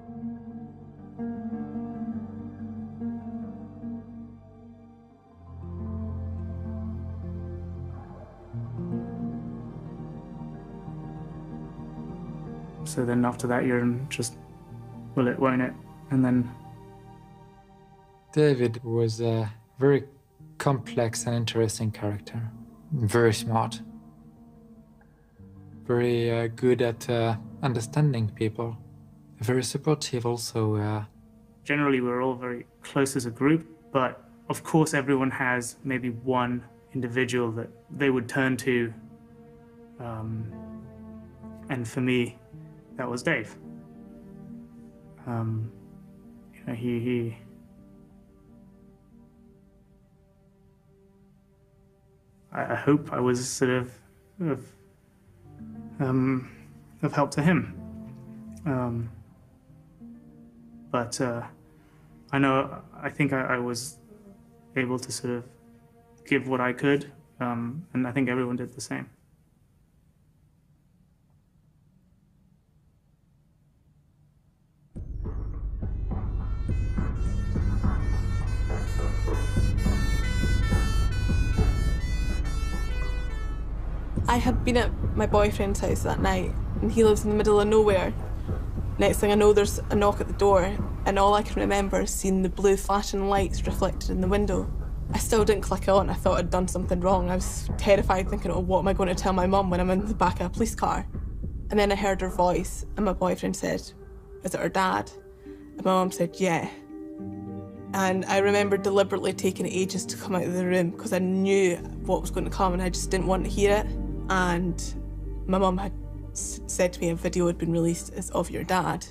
So then after that, you're just, will it, won't it? And then...
David was a very complex and interesting character. Very smart. Very uh, good at uh, understanding people. Very supportive also. Uh...
Generally, we're all very close as a group, but of course everyone has maybe one individual that they would turn to. Um, and for me, that was Dave. Um, you know, he, he I, I hope I was sort of of, um, of help to him. Um, but uh, I know, I think I, I was able to sort of give what I could, um, and I think everyone did the same.
I had been at my boyfriend's house that night, and he lives in the middle of nowhere. Next thing I know, there's a knock at the door, and all I can remember is seeing the blue flashing lights reflected in the window. I still didn't click on. I thought I'd done something wrong. I was terrified, thinking, oh, what am I going to tell my mum when I'm in the back of a police car? And then I heard her voice, and my boyfriend said, is it her dad? And my mum said, yeah. And I remember deliberately taking ages to come out of the room because I knew what was going to come and I just didn't want to hear it. And my mum had s said to me a video had been released as of your dad.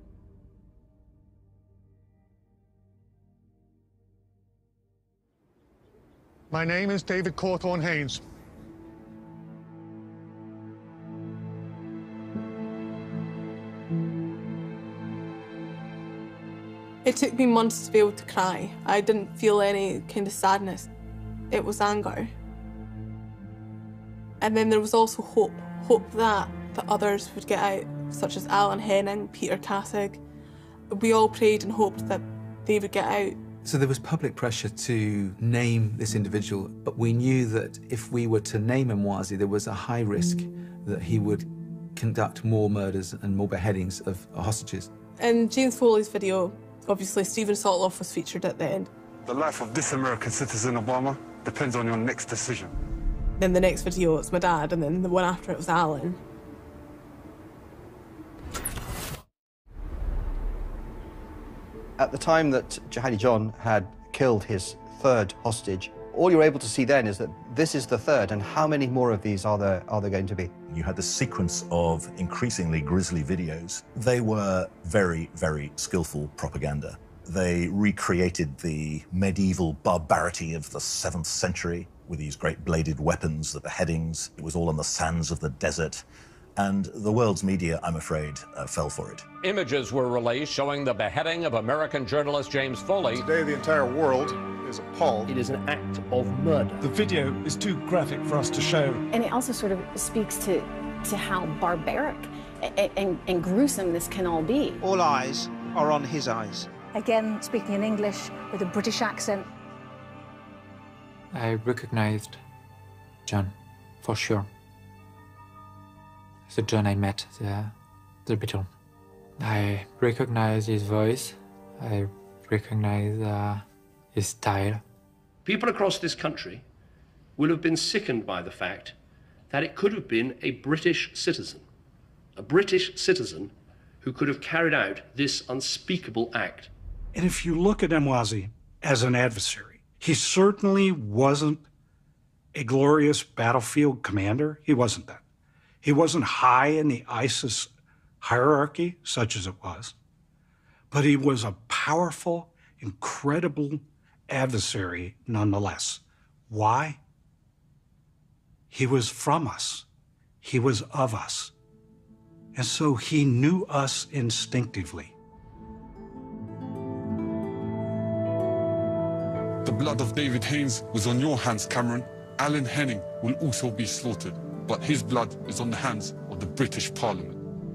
My name is David Cawthorne Haynes.
It took me months to be able to cry. I didn't feel any kind of sadness. It was anger. And then there was also hope. Hope that the others would get out, such as Alan Henning, Peter Kassig. We all prayed and hoped that they would get out.
So there was public pressure to name this individual, but we knew that if we were to name Emwazi, there was a high risk that he would conduct more murders and more beheadings of hostages.
In James Foley's video, obviously Stephen Sotloff was featured at the end.
The life of this American citizen, Obama, depends on your next decision.
Then the next video, it's my dad, and then the one after it was Alan.
At the time that Jihadi John had killed his third hostage, all you're able to see then is that this is the third, and how many more of these are there, are there going to be?
You had this sequence of increasingly grisly videos. They were very, very skillful propaganda. They recreated the medieval barbarity of the seventh century with these great bladed weapons, the beheadings. It was all on the sands of the desert. And the world's media, I'm afraid, uh, fell for it.
Images were released showing the beheading of American journalist James Foley.
Today, the entire world is appalled.
It is an act of murder.
The video is too graphic for us to show.
And it also sort of speaks to, to how barbaric and, and, and gruesome this can all be.
All eyes are on his eyes.
Again, speaking in English with a British accent.
I recognized John, for sure. The John I met the, the Beetle. I recognize his voice. I recognize uh, his style.
People across this country will have been sickened by the fact that it could have been a British citizen, a British citizen who could have carried out this unspeakable act.
And if you look at Emwazi as an adversary, he certainly wasn't a glorious battlefield commander. He wasn't that. He wasn't high in the ISIS hierarchy, such as it was, but he was a powerful, incredible adversary nonetheless. Why? He was from us. He was of us. And so he knew us instinctively.
The blood of David Haynes was on your hands, Cameron. Alan Henning will also be slaughtered, but his blood is on the hands of the British Parliament.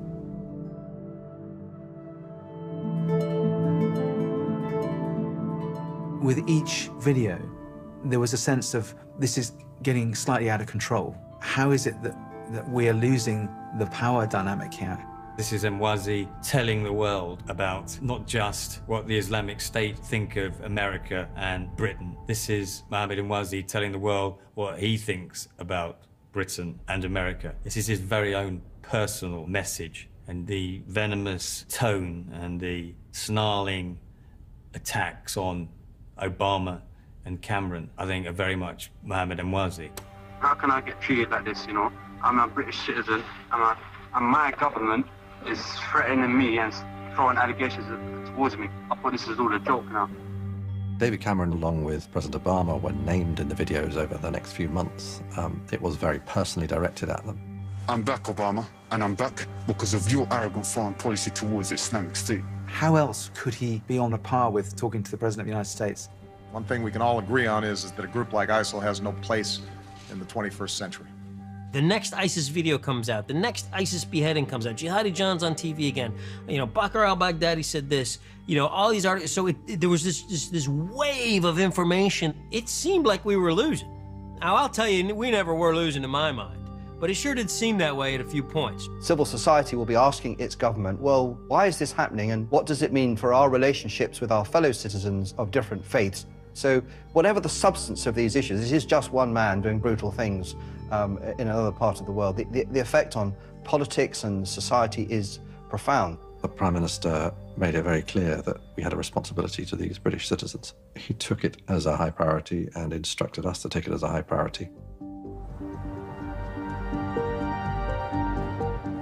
With each video, there was a sense of this is getting slightly out of control. How is it that, that we are losing the power dynamic here?
This is Emwazi telling the world about not just what the Islamic State think of America and Britain. This is Mohammed Emwazi telling the world what he thinks about Britain and America. This is his very own personal message, and the venomous tone and the snarling attacks on Obama and Cameron, I think, are very much Mohammed Emwazi.
How can I get treated like this, you know? I'm a British citizen, and, I, and my government is threatening me and throwing allegations towards me. I thought this is all a joke now.
David Cameron, along with President Obama, were named in the videos over the next few months. Um, it was very personally directed at them.
I'm back, Obama, and I'm back because of your arrogant foreign policy towards the Islamic State.
How else could he be on a par with talking to the President of the United States?
One thing we can all agree on is, is that a group like ISIL has no place in the twenty-first century.
The next ISIS video comes out. The next ISIS beheading comes out. Jihadi John's on T V again. You know, Bakr al-Baghdadi said this. You know, all these articles. So it, it, there was this, this this wave of information. It seemed like we were losing. Now, I'll tell you, we never were losing in my mind. But it sure did seem that way at a few points.
Civil society will be asking its government, well, why is this happening, and what does it mean for our relationships with our fellow citizens of different faiths? So whatever the substance of these issues, this is just one man doing brutal things um, in another part of the world. The, the, the effect on politics and society is profound.
The Prime Minister made it very clear that we had a responsibility to these British citizens. He took it as a high priority and instructed us to take it as a high priority.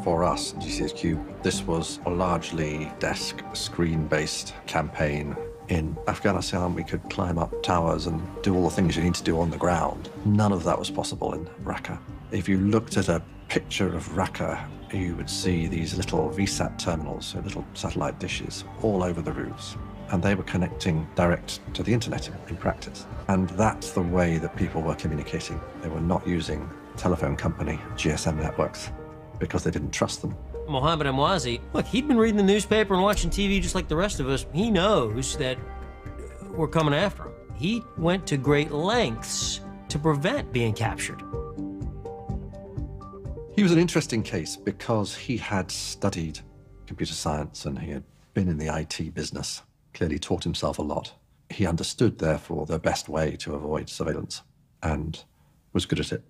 For us, G C H Q, this was a largely desk, screen-based campaign. In Afghanistan, we could climb up towers and do all the things you need to do on the ground. None of that was possible in Raqqa. If you looked at a picture of Raqqa, you would see these little V SAT terminals, so little satellite dishes, all over the roofs. And they were connecting direct to the internet in, in practice. And that's the way that people were communicating. They were not using telephone company G S M networks because they didn't trust them.
Mohammed Emwazi, look, he'd been reading the newspaper and watching T V just like the rest of us. He knows that we're coming after him. He went to great lengths to prevent being captured.
He was an interesting case because he had studied computer science and he had been in the I T business, clearly taught himself a lot. He understood, therefore, the best way to avoid surveillance and was good at it.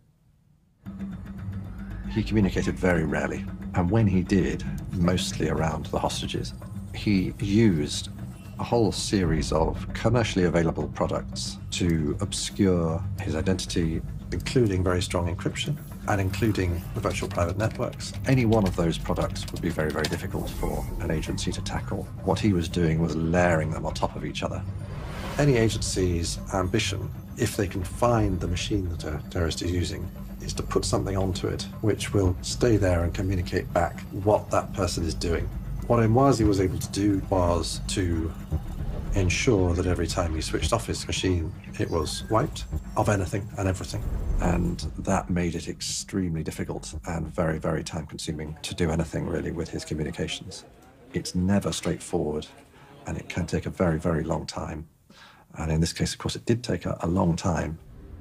He communicated very rarely, and when he did, mostly around the hostages, he used a whole series of commercially available products to obscure his identity, including very strong encryption and including the virtual private networks. Any one of those products would be very, very difficult for an agency to tackle. What he was doing was layering them on top of each other. Any agency's ambition, if they can find the machine that a terrorist is using, is to put something onto it which will stay there and communicate back what that person is doing. What Emwazi was able to do was to ensure that every time he switched off his machine, it was wiped of anything and everything. And that made it extremely difficult and very, very time-consuming to do anything really with his communications. It's never straightforward, and it can take a very, very long time. And in this case, of course, it did take a, a long time.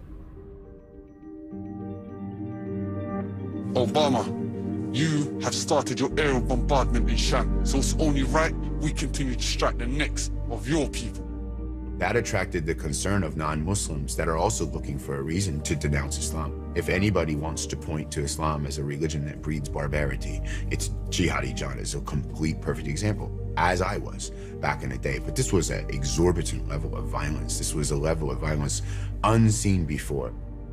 Obama, you have started your aerial bombardment in Sham, so it's only right we continue to strike the necks of your people.
That attracted the concern of non-Muslims that are also looking for a reason to denounce Islam. If anybody wants to point to Islam as a religion that breeds barbarity, it's Jihadi John is a complete perfect example, as I was back in the day. But this was an exorbitant level of violence. This was a level of violence unseen before.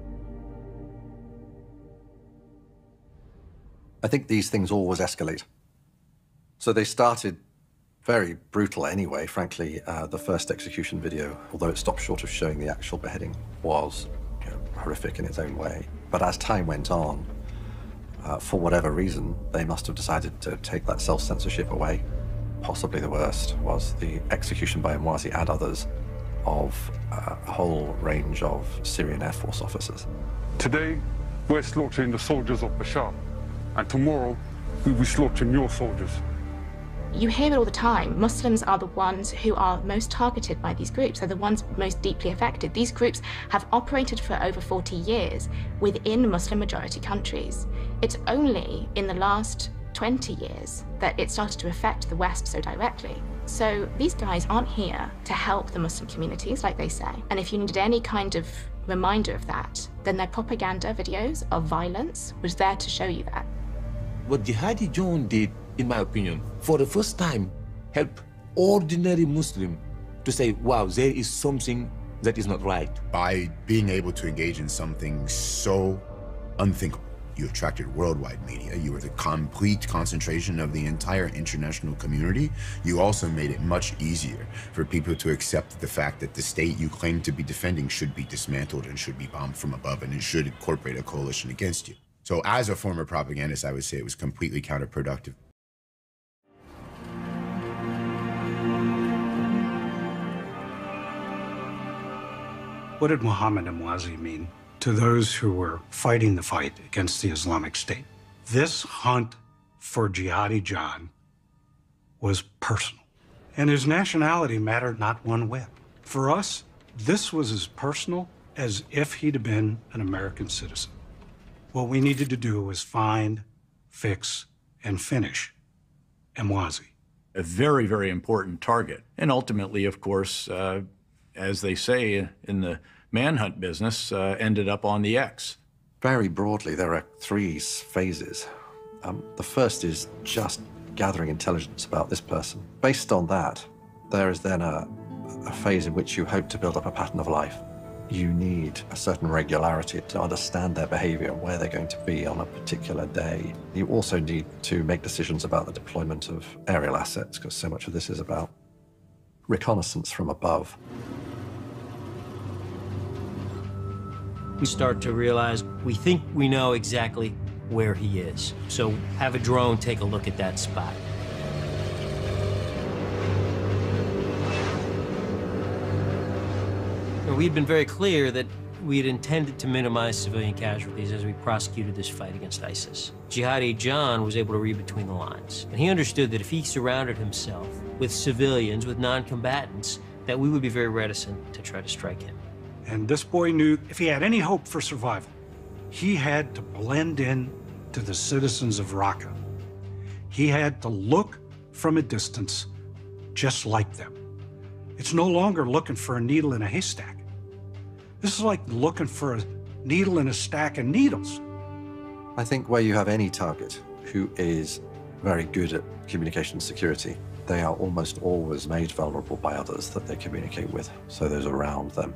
I think these things always escalate. So they started very brutal anyway, frankly. Uh, the first execution video, although it stopped short of showing the actual beheading, was you know, horrific in its own way. But as time went on, uh, for whatever reason, they must have decided to take that self-censorship away. Possibly the worst was the execution by Emwazi and others of uh, a whole range of Syrian Air Force officers.
Today, we're slaughtering the soldiers of Bashar, and tomorrow, we'll be slaughtering your soldiers.
You hear it all the time. Muslims are the ones who are most targeted by these groups. They're the ones most deeply affected. These groups have operated for over forty years within Muslim-majority countries. It's only in the last twenty years that it started to affect the West so directly. So these guys aren't here to help the Muslim communities, like they say. And if you needed any kind of reminder of that, then their propaganda videos of violence was there to show you that.
What Jihadi John did, in my opinion, for the first time, helped ordinary Muslim to say, wow, there is something that is not right.
By being able to engage in something so unthinkable, you attracted worldwide media. You were the complete concentration of the entire international community. You also made it much easier for people to accept the fact that the state you claim to be defending should be dismantled and should be bombed from above, and it should incorporate a coalition against you. So as a former propagandist, I would say it was completely counterproductive.
What did Mohammed Emwazi mean to those who were fighting the fight against the Islamic State? This hunt for Jihadi John was personal, and his nationality mattered not one whit. For us, this was as personal as if he'd been an American citizen. What we needed to do was find, fix, and finish Emwazi.
A very, very important target. And ultimately, of course, uh, as they say in the manhunt business, uh, ended up on the X.
Very broadly, there are three phases. Um, the first is just gathering intelligence about this person. Based on that, there is then a, a phase in which you hope to build up a pattern of life. you need a certain regularity to understand their behavior and where they're going to be on a particular day. You also need to make decisions about the deployment of aerial assets, because so much of this is about reconnaissance from above.
We start to realize we think we know exactly where he is. So have a drone take a look at that spot. And we'd been very clear that we had intended to minimize civilian casualties as we prosecuted this fight against ISIS. Jihadi John was able to read between the lines, and he understood that if he surrounded himself with civilians, with non-combatants, that we would be very reticent to try to strike him.
And this boy knew if he had any hope for survival, he had to blend in to the citizens of Raqqa. He had to look from a distance just like them. It's no longer looking for a needle in a haystack. This is like looking for a needle in a stack of needles.
I think where you have any target who is very good at communication security, they are almost always made vulnerable by others that they communicate with, so those around them.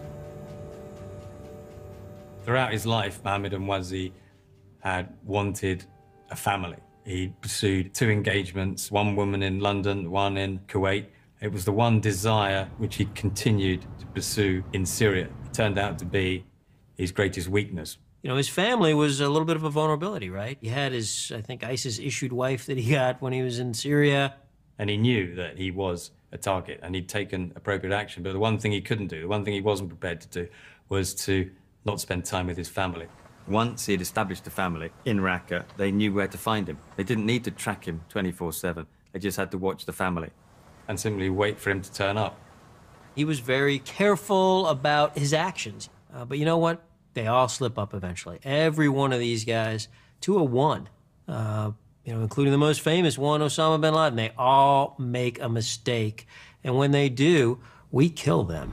Throughout his life, Mohammed Emwazi had wanted a family. He pursued two engagements, one woman in London, one in Kuwait. It was the one desire which he continued to pursue in Syria. It turned out to be his greatest weakness.
You know, his family was a little bit of a vulnerability, right? He had his, I think, ISIS-issued wife that he got when he was in Syria.
And he knew that he was a target, and he'd taken appropriate action. But the one thing he couldn't do, the one thing he wasn't prepared to do, was to not spend time with his family. Once he had established a family in Raqqa, they knew where to find him. They didn't need to track him twenty-four seven. They just had to watch the family and simply wait for him to turn up.
He was very careful about his actions. Uh, but you know what? They all slip up eventually. Every one of these guys, to a one, uh, you know, including the most famous one, Osama bin Laden, they all make a mistake. And when they do, we kill them.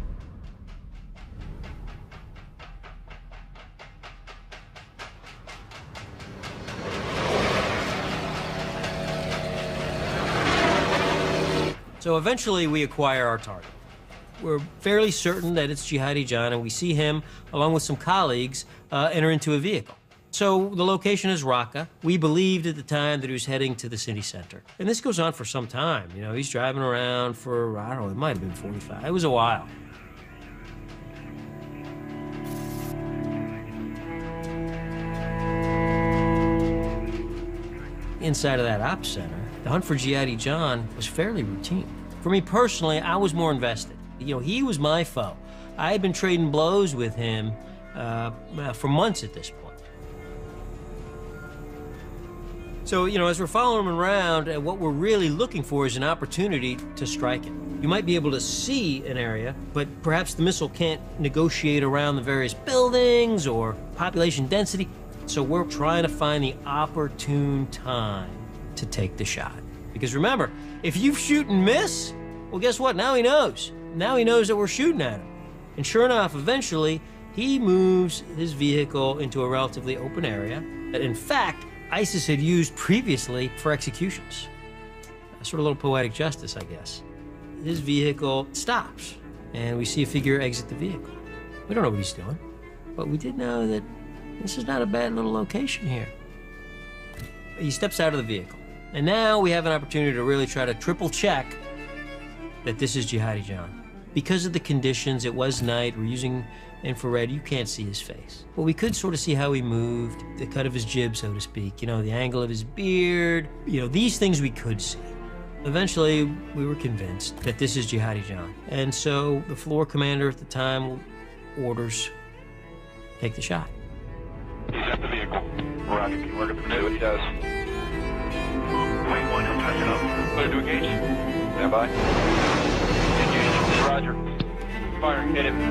So eventually we acquire our target. We're fairly certain that it's Jihadi John, and we see him, along with some colleagues, uh, enter into a vehicle. So the location is Raqqa. We believed at the time that he was heading to the city center. And this goes on for some time. You know, he's driving around for, I don't know, it might have been forty-five. It was a while. Inside of that ops center, the hunt for Jihadi John was fairly routine. For me personally, I was more invested. You know, he was my foe. I had been trading blows with him uh, for months at this point. So, you know, as we're following him around, uh, what we're really looking for is an opportunity to strike him. You might be able to see an area, but perhaps the missile can't negotiate around the various buildings or population density. So we're trying to find the opportune time to take the shot. Because remember, if you shoot and miss, well, guess what? Now he knows. Now he knows that we're shooting at him. And sure enough, eventually, he moves his vehicle into a relatively open area that, in fact, ISIS had used previously for executions. Sort of a little poetic justice, I guess. His vehicle stops, and we see a figure exit the vehicle. We don't know what he's doing, but we did know that this is not a bad little location here. He steps out of the vehicle. And now we have an opportunity to really try to triple check that this is Jihadi John. Because of the conditions, it was night, we're using infrared, you can't see his face. But we could sort of see how he moved, the cut of his jib, so to speak, you know, the angle of his beard, you know, these things we could see. Eventually, we were convinced that this is Jihadi John. And so the floor commander at the time orders, take the shot.
He's at the vehicle. Roger, can you work at the pursuit? He does. Wait one, he'll touch it up. Clear to engage. Stand by. Engage. Roger. Fire, hit him.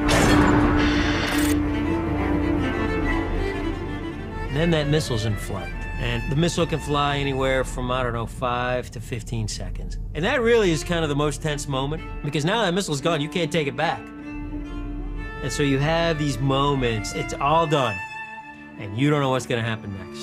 And then that missile's in flight. And the missile can fly anywhere from, I don't know, five to fifteen seconds. And that really is kind of the most tense moment, because now that missile's gone, you can't take it back. And so you have these moments, it's all done, and you don't know what's gonna happen next.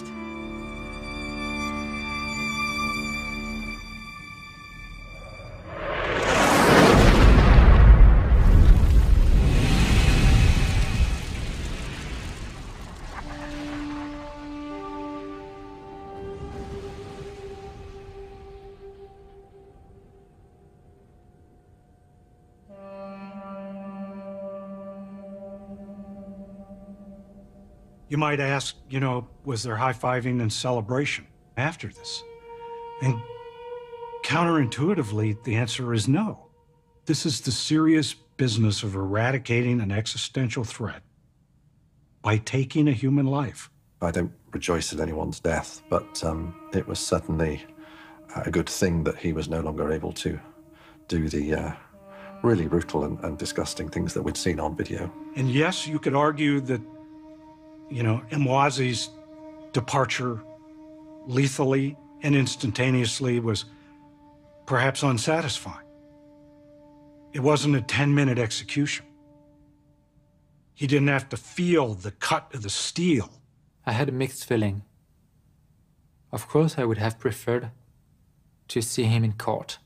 You might ask, you know, was there high-fiving and celebration after this? And counterintuitively, the answer is no. This is the serious business of eradicating an existential threat by taking a human life.
I don't rejoice at anyone's death, but um, it was certainly a good thing that he was no longer able to do the uh, really brutal and, and disgusting things that we'd seen on video.
And yes, you could argue that, you know, Emwazi's departure lethally and instantaneously was perhaps unsatisfying. It wasn't a ten-minute execution. He didn't have to feel the cut of the steel.
I had a mixed feeling. Of course, I would have preferred to see him in court,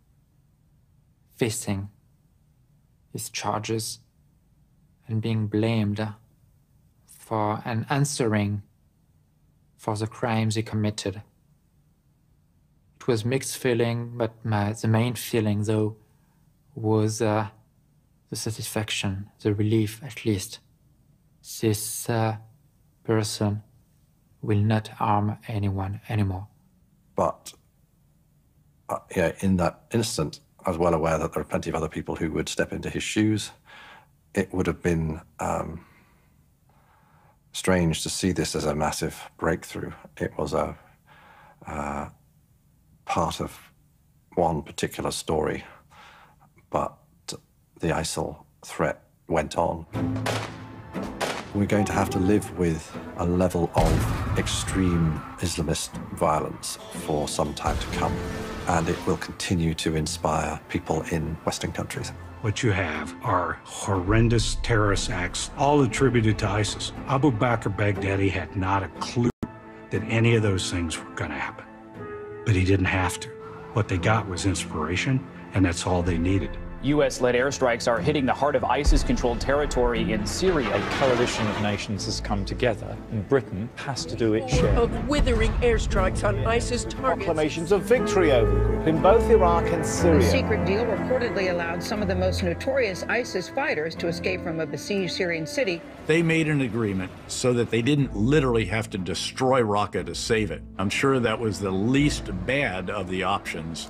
facing his charges and being blamed for and answering for the crimes he committed. It was mixed feeling, but my, the main feeling, though, was uh, the satisfaction, the relief, at least. This uh, person will not harm anyone anymore.
But uh, yeah, in that instant, I was well aware that there are plenty of other people who would step into his shoes. It would have been um, strange to see this as a massive breakthrough. It was a uh, part of one particular story, but the ISIL threat went on. We're going to have to live with a level of extreme Islamist violence for some time to come, and it will continue to inspire people in Western countries.
What you have are horrendous terrorist acts, all attributed to ISIS. Abu Bakr Baghdadi had not a clue that any of those things were going to happen, but he didn't have to. What they got was inspiration, and that's all they needed.
U S-led airstrikes are hitting the heart of ISIS-controlled territory in Syria.
A coalition of nations has come together, and Britain has to do its share.
Of withering airstrikes on ISIS targets.
Proclamations of victory over the group in both Iraq and Syria.
The secret deal reportedly allowed some of the most notorious ISIS fighters to escape from a besieged Syrian city.
They made an agreement so that they didn't literally have to destroy Raqqa to save it. I'm sure that was the least bad of the options.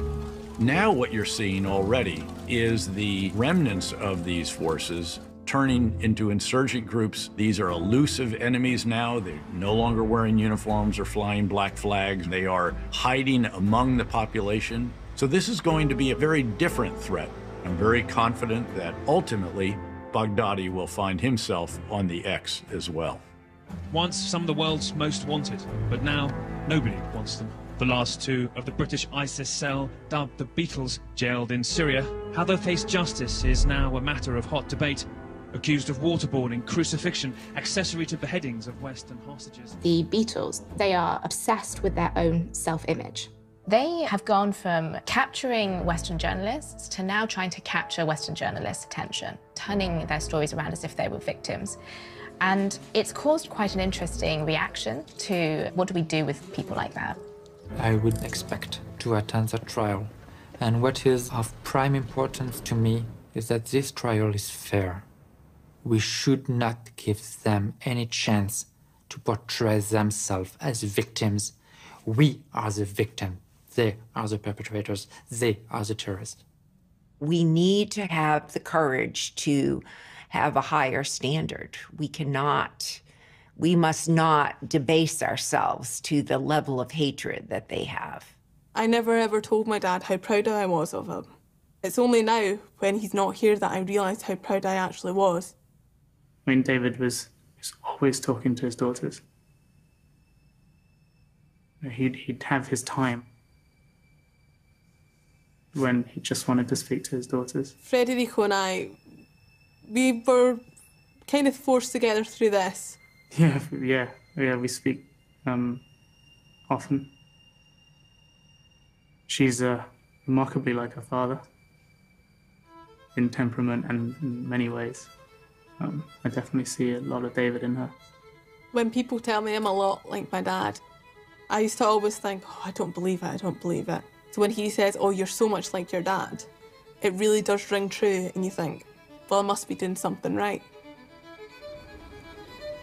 Now what you're seeing already is the remnants of these forces turning into insurgent groups. These are elusive enemies now. They're no longer wearing uniforms or flying black flags. They are hiding among the population. So this is going to be a very different threat. I'm very confident that ultimately Baghdadi will find himself on the X as well.
Once some of the world's most wanted, but now nobody wants them. The last two of the British ISIS cell, dubbed the Beatles, jailed in Syria. How they'll face justice is now a matter of hot debate. Accused of waterboarding, crucifixion, accessory to beheadings of Western hostages.
The Beatles, they are obsessed with their own self-image.
They have gone from capturing Western journalists to now trying to capture Western journalists' attention, turning their stories around as if they were victims. And it's caused quite an interesting reaction to what do we do with people like that?
I would expect to attend the trial. And what is of prime importance to me is that this trial is fair. We should not give them any chance to portray themselves as victims. We are the victim. They are the perpetrators. They are the terrorists.
We need to have the courage to have a higher standard. We cannot We must not debase ourselves to the level of hatred that they have.
I never ever told my dad how proud I was of him. It's only now, when he's not here, that I realised how proud I actually was.
I mean, David was, was always talking to his daughters. He'd, he'd have his time when he just wanted to speak to his daughters.
Federico and I, we were kind of forced together through this.
Yeah, yeah, yeah, we speak um, often. She's uh, remarkably like her father in temperament and in many ways. Um, I definitely see a lot of David in her.
When people tell me I'm a lot like my dad, I used to always think, oh, I don't believe it, I don't believe it. So when he says, oh, you're so much like your dad, it really does ring true, and you think, well, I must be doing something right.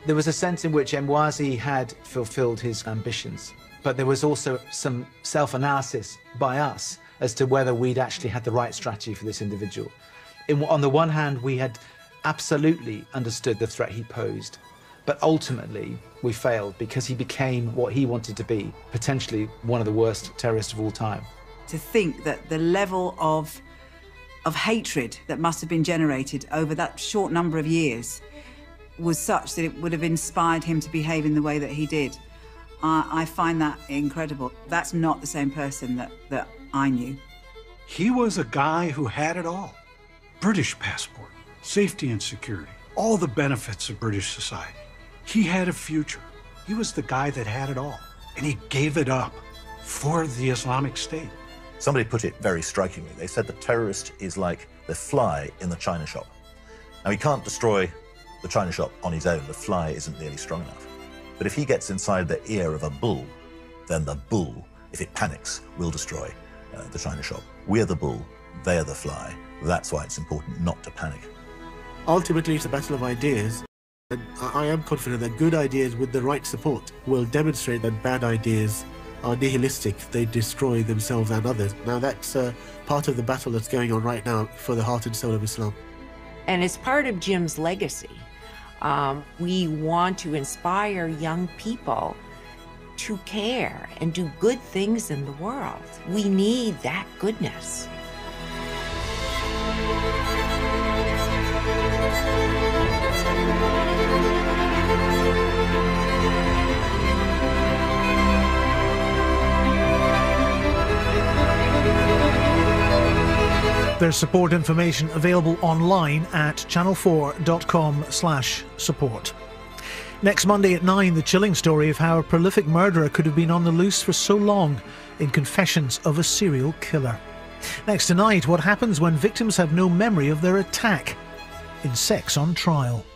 There was a sense in which Emwazi had fulfilled his ambitions, but there was also some self-analysis by us as to whether we'd actually had the right strategy for this individual. In, on the one hand, we had absolutely understood the threat he posed, but ultimately we failed because he became what he wanted to be, potentially one of the worst terrorists of all time.
To think that the level of, of hatred that must have been generated over that short number of years was such that it would have inspired him to behave in the way that he did. Uh, I find that incredible. That's not the same person that, that I knew.
He was a guy who had it all. British passport, safety and security, all the benefits of British society. He had a future. He was the guy that had it all, and he gave it up for the Islamic State.
Somebody put it very strikingly. They said the terrorist is like the fly in the china shop. Now, he can't destroy the china shop on his own. The fly isn't nearly strong enough. But if he gets inside the ear of a bull, then the bull, if it panics, will destroy uh, the china shop. We're the bull, they're the fly. That's why it's important not to panic.
Ultimately, it's a battle of ideas. And I am confident that good ideas with the right support will demonstrate that bad ideas are nihilistic. They destroy themselves and others. Now, that's uh, part of the battle that's going on right now for the heart and soul of Islam.
And as part of Jim's legacy, um, we want to inspire young people to care and do good things in the world. We need that goodness.
There's support information available online at channel four dot com slash support. Next Monday at nine, the chilling story of how a prolific murderer could have been on the loose for so long in Confessions of a Serial Killer. Next tonight, what happens when victims have no memory of their attack in Sex on Trial.